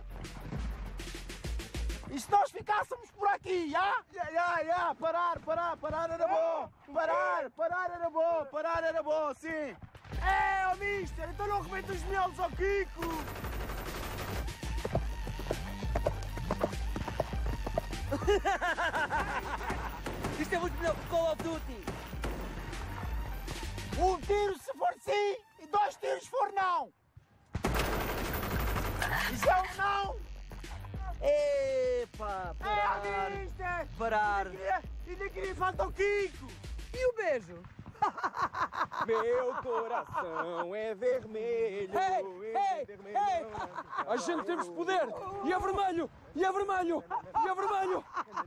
E se nós ficássemos por aqui, já? Já, já, já! Parar, parar, parar era bom! Parar, parar era bom, parar era bom, sim! É, ó mister, então não rebenta os miolos ao Kiko! Isto é muito melhor que Call of Duty! Um tiro se for sim e dois tiros se for não! Isso é um não! Epa, parar! É, mister! Parar! Ainda queria falta o Kiko! E o beijo? Meu coração é vermelho. Ei, é ei, vermelho. ei. A gente temos poder! E é vermelho! E é vermelho! E é vermelho!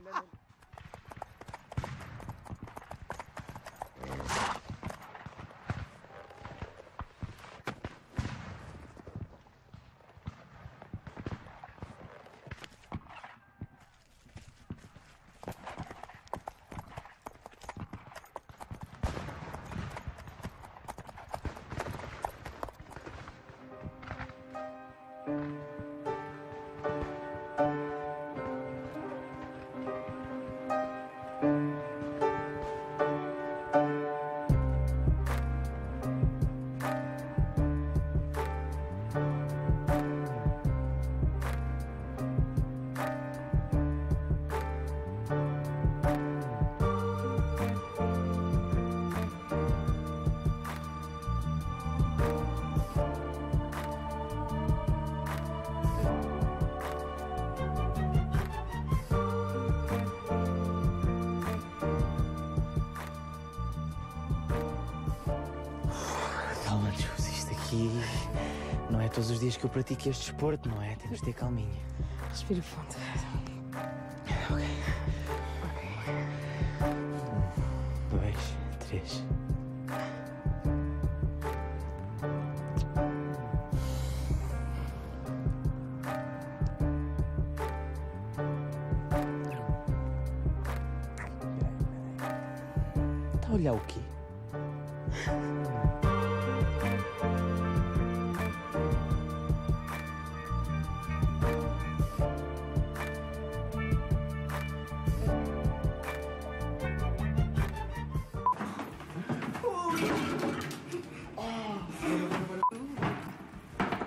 Não é todos os dias que eu pratico este desporto, não é? Temos de ter calminha. Respira fundo. Ok. Um, dois, três. Está a olhar o quê?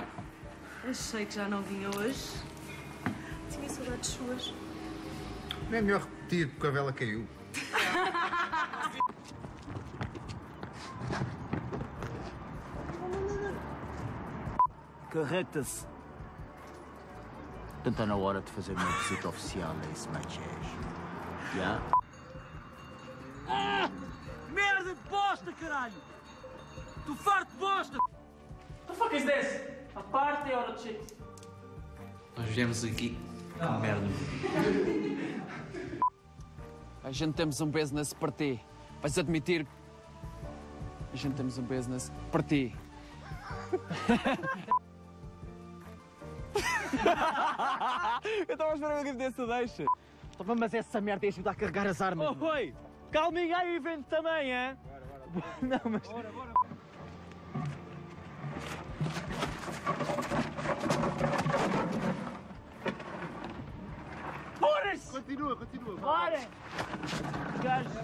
Achei que já não vinha hoje. Tinha saudades suas. Não é melhor repetir porque a vela caiu. Carreta-se. Então está na hora de fazer uma visita oficial a esse Machés. Já? Ah! Merda de bosta, caralho! Tu farto de bosta! What the fuck is this? A party or a chicks? Nós viemos aqui com merda. A gente temos um business para ti. Vais admitir. A gente temos um business para ti. Eu estava a esperar que desse deixa. Toma, mas essa merda é ajuda a carregar as armas. Oh, oi! Calminha aí o evento também, hein? Bora, bora. Não, mas... Bora, bora. Bora-se! Continua, continua. Bora! Gajos...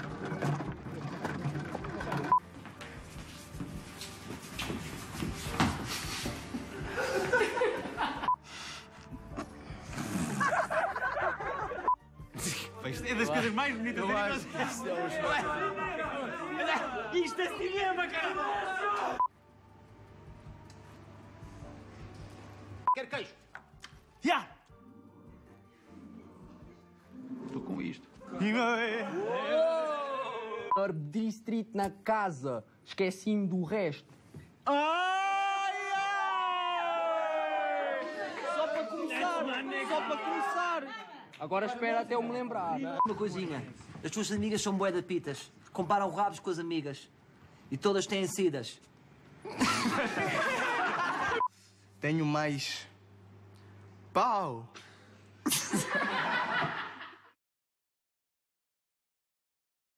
É das coisas mais bonitas eu acho que isto é um Isto é cinema, cara! Quer queijo? Já! Estou com isto. Melhor distrito na casa. Esqueci-me do resto. Ai, ai! Só para começar, só para começar. Agora espera até eu me lembrar. Uma coisinha. As tuas amigas são bué de pitas. Comparam rabos com as amigas. E todas têm sidas. Tenho mais... pau!